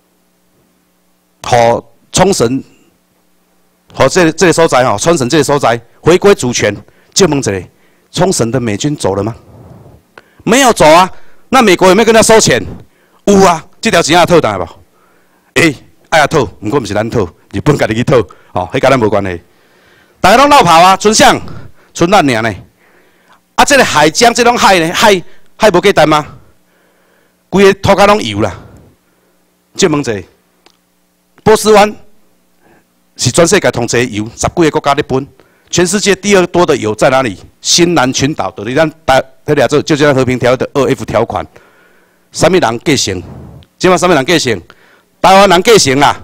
[SPEAKER 3] 和冲绳，和这个所在吼，冲绳这个所在回归主权，就问这里，冲绳的美军走了吗？没有走啊。那美国有没有跟他收钱？有啊，这条钱要讨当无？爱讨，不过不是咱讨，日本家己去讨，哦，迄甲咱无关系。大家拢绕跑啊，村上，村咱尔呢。啊，这个海江这种海呢，海无简单吗？规个土骹拢油啦。就问这。波斯湾是全世界统计的油，10几个国家在分。全世界第2多的油在哪里？ 新南群岛，就是咱迄俩做就叫和平条约的2F 条款，啥物人继承？即摆啥物人继承？台湾人继承啦。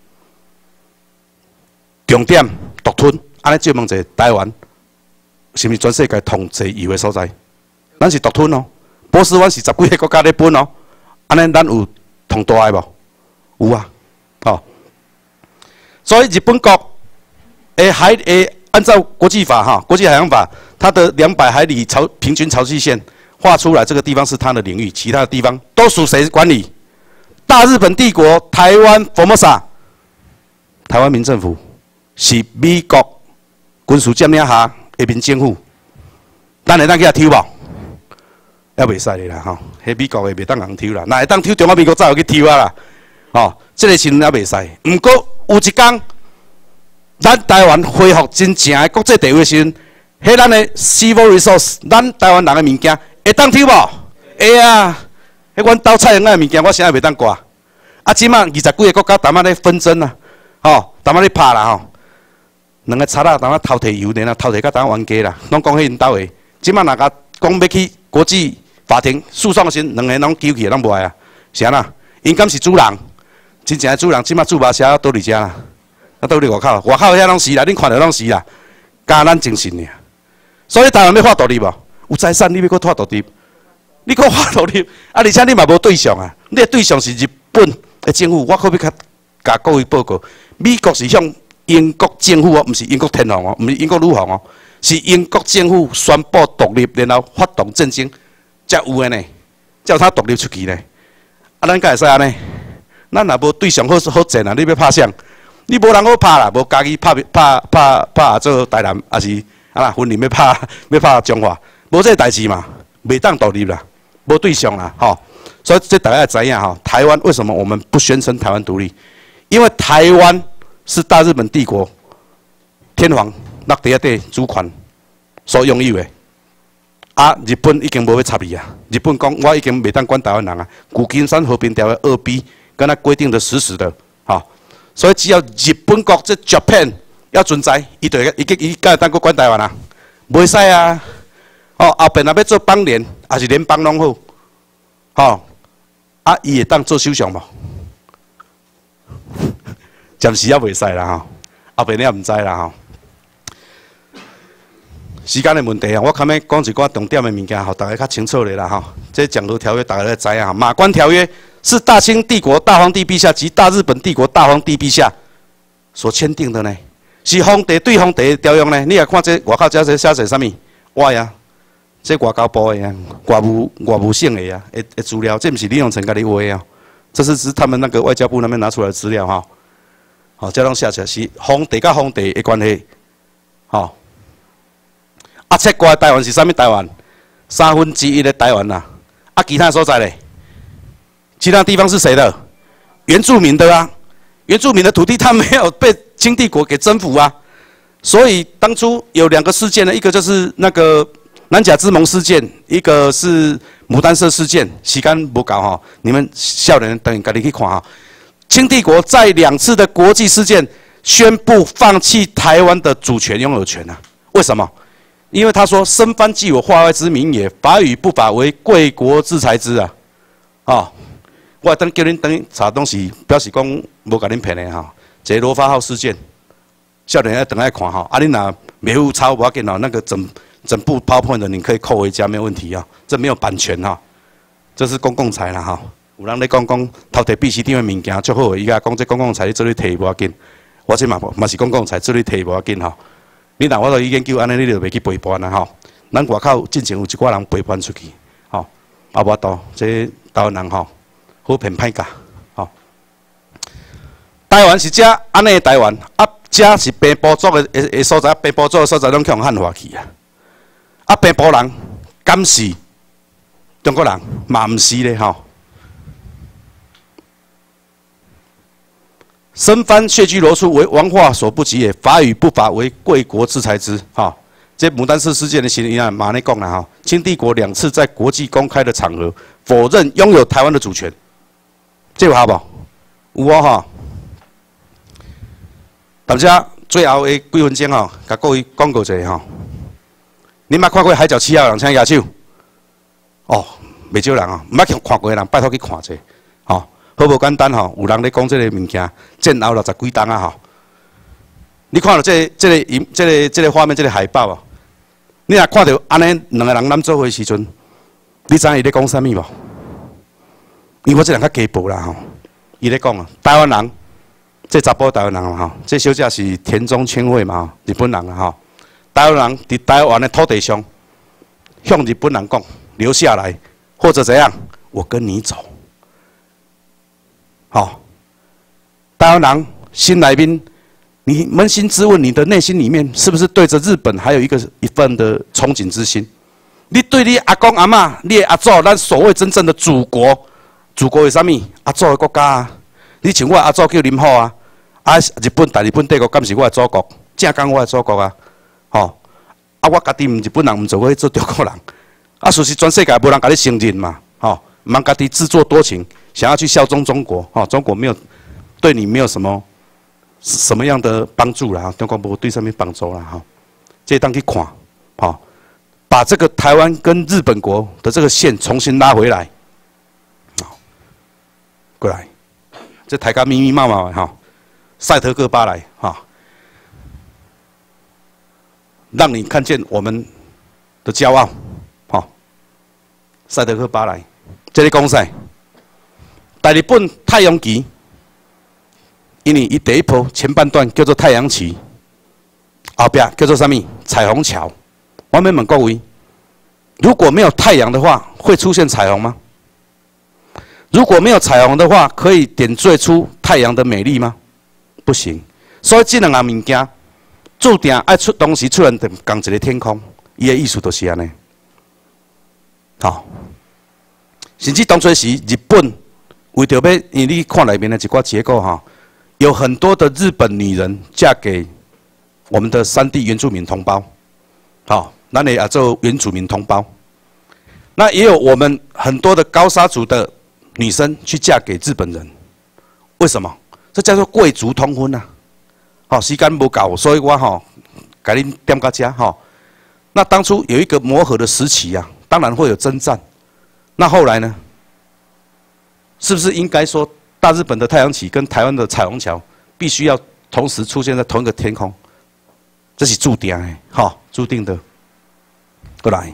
[SPEAKER 3] 重点独吞，安尼就问者台湾是毋是全世界统制有诶所在？咱是独吞哦，波斯湾是10几个国家咧分哦，安尼咱有统大诶无？有啊，哦。所以日本国按照国际法哈，国际海洋法，它的200海里平均潮汐线画出来，这个地方是它的领域，其他的地方都属谁管理？大日本帝国台湾 Formosa， 台湾民政府是美国军事占领下的民政府，咱会当去遐抽无？还袂使的啦吼，迄美国的袂当人抽啦，若会当抽，中华民国早就去抽啊啦，吼，这个时阵还袂使。毋过有一天，咱台湾恢复真正的国际地位时阵，迄咱的 civil resource， 咱台湾人的物件会当抽无？会啊！迄阮斗菜园的物件，我啥也袂当挂。啊，即马20几个国家淡仔咧纷争啊，吼，淡仔咧拍啦吼，两个贼仔淡仔偷摕油田啊，偷摕甲淡仔冤家啦，拢讲迄因兜的。即马若甲讲要去国际法庭诉讼时，两个拢揪起，拢无爱啊，是安那？因敢是主人，真正的主人，即马驻马社倒伫遮啦。啊，倒伫外口，外口遐拢是啦，恁看到拢是啦，加咱精神尔。所以台湾要发独立无？有财产你要搁发独立，你搁发独立，啊，而且你嘛无对象啊，你的对象是日本的政府。我可要甲各位报告，美国是向英国政府哦，毋是英国天皇哦，毋是英国女皇哦，是英国政府宣布独立，然后发动战争，才有的呢，才有他独立出去呢。啊，咱敢会使安尼？咱若无对象好战啊，你要拍啥？你无人好拍啦，无家己拍做台南，还是啊啦，分林要拍中华，无这个代志嘛，袂当独立啦，无对象啦，吼。所以这大家要知影吼，台湾为什么我们不宣称台湾独立？因为台湾是大日本帝国天皇落地底主权所拥有的。啊，日本已经无要插伊啊！日本讲我已经袂当管台湾人啊，旧金山和平条约2B 跟他规定的死死的，吼。所以只要日本国这 Japan 要存在，伊敢会当搁管台湾啊？袂使啊！哦，后边若要做邦联，还是联邦拢好，吼。啊，伊会当做首相无？暂时还袂使啦吼，后边你也毋知啦吼。时间的问题啊，我看要讲一寡重点的物件，互大家较清楚咧啦吼。这讲和条约大家都知影，马关条约是大清帝国大皇帝陛下及大日本帝国大皇帝陛下所签订的呢，是皇帝对皇帝的条约呢。你来看这外口这写些啥物？我呀，这外交部的呀，外务省的呀，的资料，这不是李永成家己画的啊，这是他们那个外交部那边拿出来的资料哈。好，这拢写出来是皇帝甲皇帝的关系，好。啊，切过来台湾是啥物台湾？1/3的台湾呐，啊，其他所在嘞？其他地方是谁的？原住民的啊，原住民的土地他没有被清帝国给征服啊，所以当初有2个事件呢，一个就是那个南甲之盟事件，一个是牡丹社事件。时间无够哈，你们少年等家己去看哈。清帝国在2次的国际事件宣布放弃台湾的主权拥有权啊？为什么？因为他说：“生番即我化外之民也，法与不法为贵国制裁之啊！”哦，我等叫恁等查东西，表示讲无甲恁骗的哈。这个罗发号事件，少年要等来看哈。啊，恁若没有抄我给那个整部 PowerPoint 的，你可以扣回家没有问题啊。这没有版权哈，这是公共财啦哈。有人咧讲偷摕必须点的物件最好，伊甲讲这公共财你做你摕无要紧，我这嘛是公共财做你摕无要紧哈。你若我都已研究安尼，你就袂去陪伴啦吼。咱外口进前有一寡人陪伴出去，吼，啊无多，这台湾人吼好骗歹教，吼。台湾是遮安尼的台湾，啊，遮是平埔族的所在，平埔族的所在拢去用汉化去啊。啊，平埔人敢是中国人？嘛毋是咧吼。生番血居罗出为王化所不及也，法与不法为贵国制裁之。哈，这牡丹社事件的嫌疑人马内讲了哈，清帝国2次在国际公开的场合否认拥有台湾的主权，这有效无？有啊哈。大家最后的几分钟哈，甲各位讲过一下哈。 你捌看过海角7号人请举手？哦，袂少人哦，毋捌看过的人，拜托去看者，吼、好无简单吼、有人咧讲即个物件，战后60几档啊吼。你看到这个画面，这个海报啊，你若看到安尼两个人揽做伙的时阵，你知影伊咧讲啥物无？因为我这人较鸡婆啦吼，伊咧讲啊，台湾人，这查甫台湾人嘛吼，这小姐是田中千惠嘛吼，日本人啊吼，台湾人伫台湾的土地上，向日本人讲留下来，或者怎样，我跟你走。好，台湾人心内面，你扪心自问，你的内心里面是不是对着日本还有一份的憧憬之心？你对你阿公阿嬷，你的阿祖，咱所谓真正的祖国。祖国是啥物？阿祖的国家啊！你像我阿祖叫林好啊，啊日本大日本帝国敢是我的祖国？正讲我的祖国啊！吼、啊我家己毋日本人，毋做伙去做中国人。啊，事实全世界无人甲你承认嘛，吼、毋通家己自作多情，想要去效忠中国，吼、中国没有对你没有什么样的帮助啦，中国无对上面帮助啦，吼、这当去看，吼、把这个台湾跟日本国的这个线重新拉回来。过来，这台湾密密麻麻的哈，赛德克巴莱哈，让你看见我们的骄傲，哈，赛德克巴莱，这里讲啥？大日本太阳旗，因为伊第一波前半段叫做太阳旗，后边叫做啥物？彩虹桥。我们问各位，如果没有太阳的话，会出现彩虹吗？如果没有彩虹的话，可以点缀出太阳的美丽吗？不行。所以这两样物件，注定爱出东西出来同一个天空，伊的意思就是安尼。好，甚至当初时日本为着要，因为你看里面的一寡结构哈，有很多的日本女人嫁给我们的山地原住民同胞，好，咱的也做原住民同胞。那也有我们很多的高沙族的女生去嫁给日本人，为什么？这叫做贵族通婚啊！好，时间不够，所以我吼，给恁点到这吼。那当初有一个磨合的时期啊，当然会有征战。那后来呢？是不是应该说，大日本的太阳旗跟台湾的彩虹桥必须要同时出现在同一个天空？这是注定的，好，注定的。过来。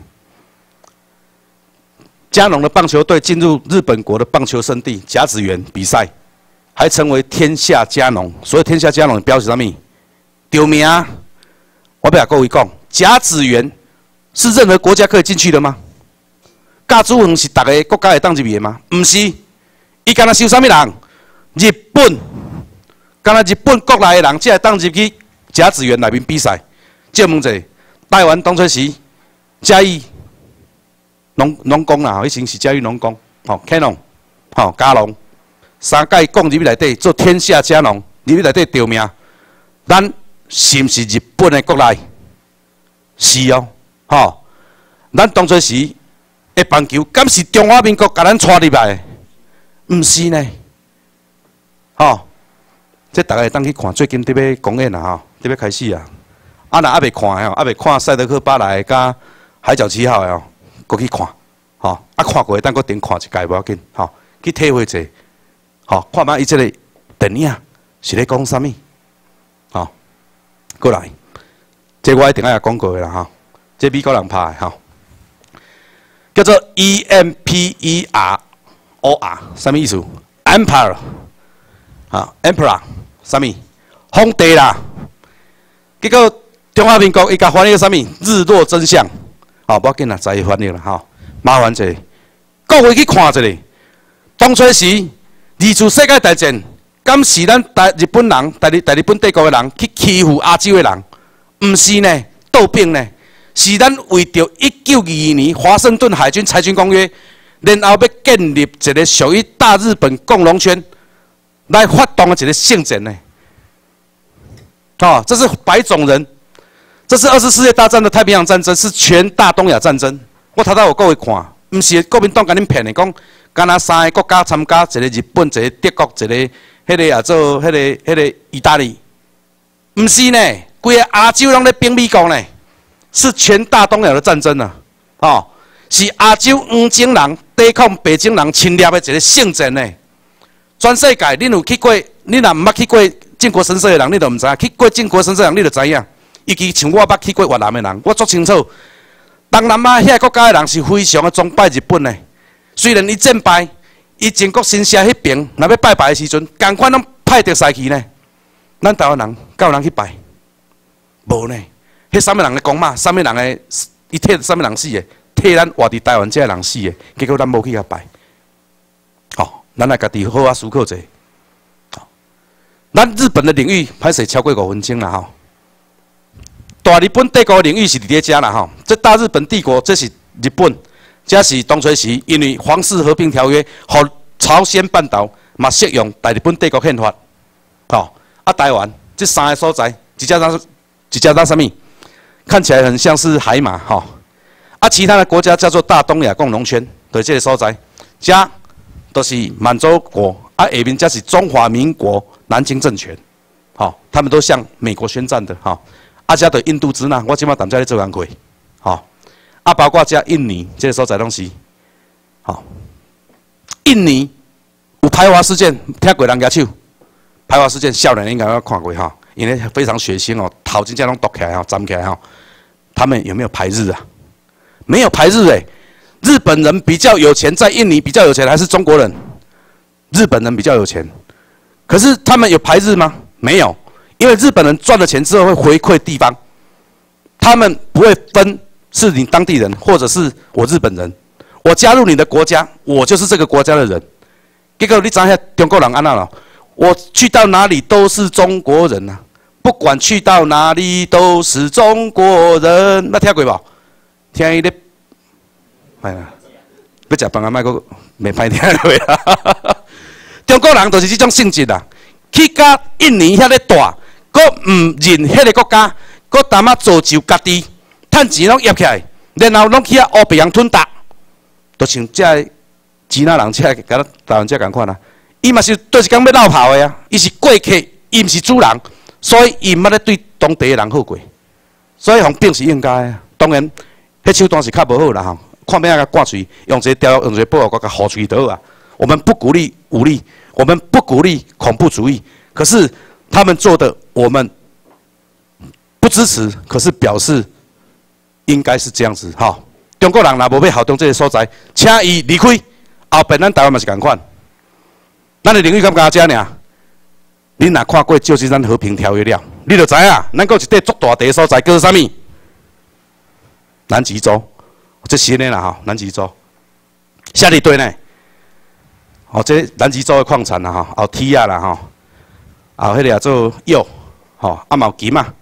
[SPEAKER 3] 嘉农的棒球队进入日本国的棒球圣地甲子园比赛，还成为天下嘉农。所以天下嘉农的标志什么？丢名。我不要各位讲，甲子园是任何国家可以进去的吗？甲子园是大个国家会当入去的吗？不是，伊敢若收啥物人？日本，敢若日本国内的人才会当入去甲子园内面比赛。借问者，台湾当初时嘉义。农工啦，以前是嘉义农工，吼，开农，吼，嘉农，三界讲入去内底做天下嘉农，入去内底得名，咱是毋是日本的国内？是哦，吼，咱当初时的棒球，敢是中华民国甲咱带入来的？毋是呢，吼，这大家会当去看，最近伫要公演啦，吼，伫要开始啊，啊，若还未看的吼，还未看赛德克巴莱甲海角7号的哦。过去看，吼，啊看过，等搁顶看一届无要紧，吼，去体会者，吼，看卖伊这个电影是咧讲啥物，吼，过来，这我一定爱讲过的啦，吼，这美国人拍的，吼，叫做 EMPEROR， 啥物意思 ？Emperor， 啊 ，Emperor， 啥物？皇帝啦。结果中华民国伊甲翻译啥物？日落真相。好，不要紧啦，再翻译啦，吼，麻烦者，各位去看一下，当初时二次世界大战，敢是咱日本人、大日本帝国的人去欺负亚洲的人？毋是呢，倒兵呢，是咱为着1922年华盛顿海军裁军公约，然后要建立一个属于大日本共荣圈，来发动的一个圣战呢。哦，这是白种人。这是20世界大战的太平洋战争，是全大东亚战争。我头有各位看，毋是国民党甲恁骗的，讲敢若3个国家参加，一个日本，一个德国，一个迄个也做迄个意大利，毋是呢，规个亚洲拢咧兵美国呢。 是全大东亚的战争啊！哦，是亚洲黄种人抵抗白种人侵略的一个圣战呢。全世界，恁有去过？恁若毋捌去过靖国神社的人，你就毋知影；去过靖国神社的人，你就知影。尤其像我捌去过越南的人，我足清楚。东南亚遐国家的人是非常的崇拜日本的。虽然伊战败，伊靖国神社迄边若要拜拜的时阵，共款拢派着赛旗呢。咱台湾人敢有人去拜？无呢。迄啥物人的公妈，啥物人的伊替啥物人死的，替咱活伫台湾这人死的，结果咱无去遐拜。好，咱来家己好好思考者。好，咱日本的领域歹势超过5分钟啦吼。大日本帝国的领域是伫咧遮啦吼，这大日本帝国这是日本，这是当初是因为皇室和平条约，和朝鲜半岛嘛适用大日本帝国宪法。吼，啊台湾这3个所在，一只当什么？看起来很像是海马哈，啊，其他的国家叫做大东亚共荣圈，对这个所在，这都是满洲国，啊，下面这是中华民国南京政权，好，他们都向美国宣战的哈，啊，这对印度支那，我即马踮遮咧做工课，好，啊，包括这印尼这个所在拢是，好，印尼有排华事件，听过人举手，排华事件，少年应该有看过哈。因为非常血腥哦，头真正拢剁起来哦，站起来哦。他们有没有排日啊？没有排日哎。日本人比较有钱，在印尼比较有钱，还是中国人？日本人比较有钱，可是他们有排日吗？没有，因为日本人赚了钱之后会回馈地方，他们不会分是你当地人或者是我日本人。我加入你的国家，我就是这个国家的人。结果你知影中国人安那了？我去到哪里都是中国人啊！不管去到哪里都是中国人。捌听过无？听伊咧，哎呀，要食饭啊，莫个袂歹听落啦。中国人就是这种性质啦。去到印尼遐咧大，佫唔认迄个国家，佫淡仔造就家己，趁钱拢挹起来，然后拢去遐乌白洋吞达，就像这支那人，这甲咱台湾这共款啊。伊嘛是对一工要落跑的啊！伊是过客，伊毋是主人，所以伊毋捌咧对当地的人好过。所以互病是应该的。当然，迄手段是较无好啦吼。看要甲挂嘴，用一个条，用一个保护甲护嘴倒啊。我们不鼓励武力，我们不鼓励恐怖主义。可是他们做的，我们不支持，可是表示应该是这样子哈。中国人若无要效忠这个所在，请伊离开。后边咱台湾嘛是共款。咱的领域敢加遮尔？你若看过就是咱和平条约了，你就知影，咱有一块足大地的所在叫做啥物？南极洲，这新的啦吼，南极洲。下一堆呢？哦，这南极洲的矿产啦吼，后铁啊啦吼，后迄个叫做铀，吼，啊嘛有金啊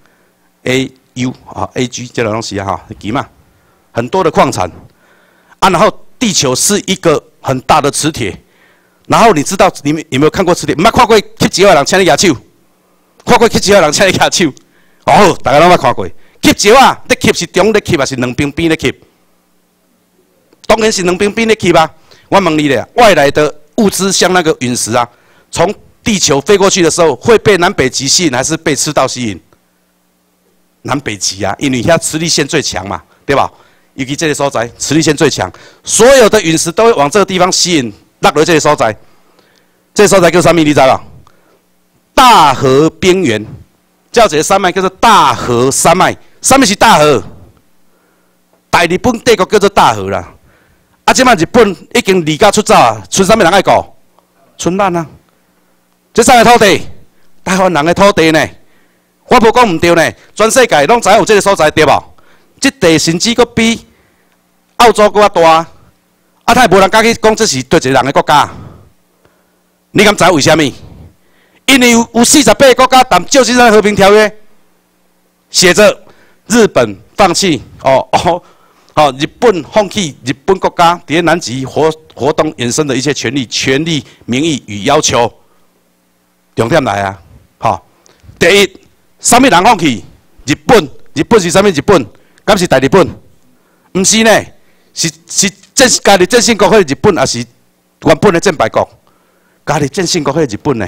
[SPEAKER 3] ，AU 啊 AG 这种东西啊吼，金啊，很多的矿产。啊，然后地球是一个很大的磁铁。然后你知道你们有没有看过磁铁？毋捌看过吸石的人请你举手，看过吸石的人请你举手。哦，大家拢捌看过。吸石啊，咧吸是中咧吸还是两边边咧吸？当然是两边边咧吸啊。我问你咧，外来的物资像那个陨石啊，从地球飞过去的时候，会被南北极吸引还是被赤道吸引？南北极啊，因为遐磁力线最强嘛，对吧？尤其这个所在磁力线最强，所有的陨石都会往这个地方吸引。落落这个所在，这个所在叫啥物？你知道？大河边缘，叫一个山脉叫做大河山脉。啥物是大河？大日本帝国叫做大河啦。啊，即摆日本已经离家出走啊，剩啥物人爱顾？剩咱啊！这三个土地，台湾人的土地呢？我无讲毋对呢，全世界拢知影有这个所在对无？这地甚至佫比澳洲佫较大。啊，他也无人敢去讲这是对一个人的国家。你敢知为虾米？因为有48个国家谈旧金山和平条约，写着日本放弃日本放弃日本国家伫南极活动衍生的一切权利、名义与要求。重点来啊！第一，啥物人放弃？日本是啥物？日本敢是大日本？毋是呢，是。家己振兴国迄个日本，也是原本的战败国。家己振兴国迄个日本呢？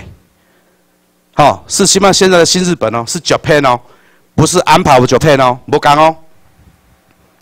[SPEAKER 3] 是现在的新日本哦，是 Japan 哦，不是安保的 Japan 哦，无共哦。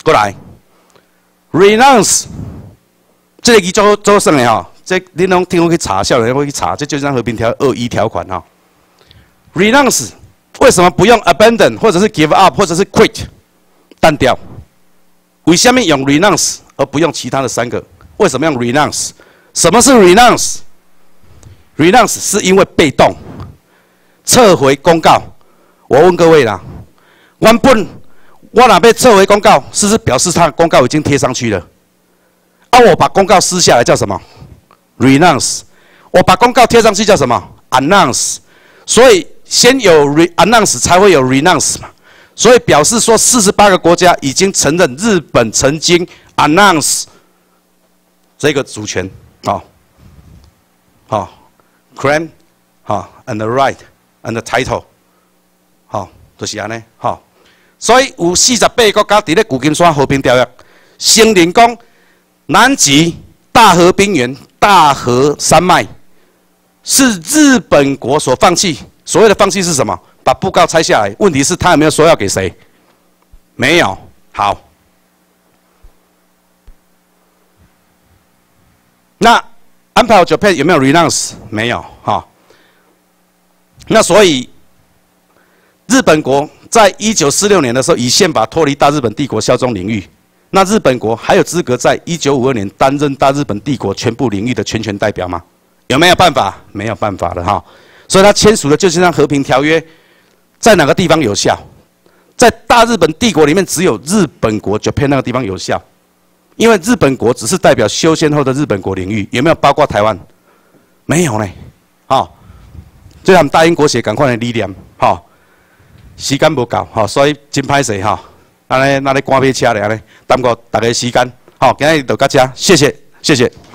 [SPEAKER 3] 过来 ，renounce 这个字做算的哈，这恁拢听我去查，少年会去查，这就是《和平条21条款哈。renounce 为什么不用 abandon 或者是 give up 或者是 quit 单调？为什么用 renounce 而不用其他的3个？为什么用 renounce？ 什么是 renounce？renounce 是因为被动撤回公告。我问各位啦，原本我若要撤回公告，是不是表示他的公告已经贴上去了？啊，我把公告撕下来叫什么 ？renounce。我把公告贴上去叫什么 ？announce。所以先有 announce 才会有 renounce 嘛。所以表示说48个国家已经承认日本曾经 announce 这个主权，claim， and the right and the title， 就是安尼，所以有48个国家伫咧旧金山和平条约承认讲，南极、大河冰原、大河山脉是日本国所放弃。所谓的放弃是什么？把布告拆下来。问题是他有没有说要给谁？没有。好，那安排Japan有没有 renounce？ 没有。那所以日本国在1946年的时候以宪法脱离大日本帝国效忠领域。那日本国还有资格在1952年担任大日本帝国全部领域的全权代表吗？有没有办法？没有办法了哈。所以他签署的旧金山和平条约，在哪个地方有效？在大日本帝国里面，只有日本国 Japan 那个地方有效，因为日本国只是代表修宪后的日本国领域，有没有包括台湾？没有呢。所以他们大英国协赶快的理念，时间不够，所以真歹势哈。那咧赶马车咧，耽误大家时间，今日就到这，谢谢，谢谢。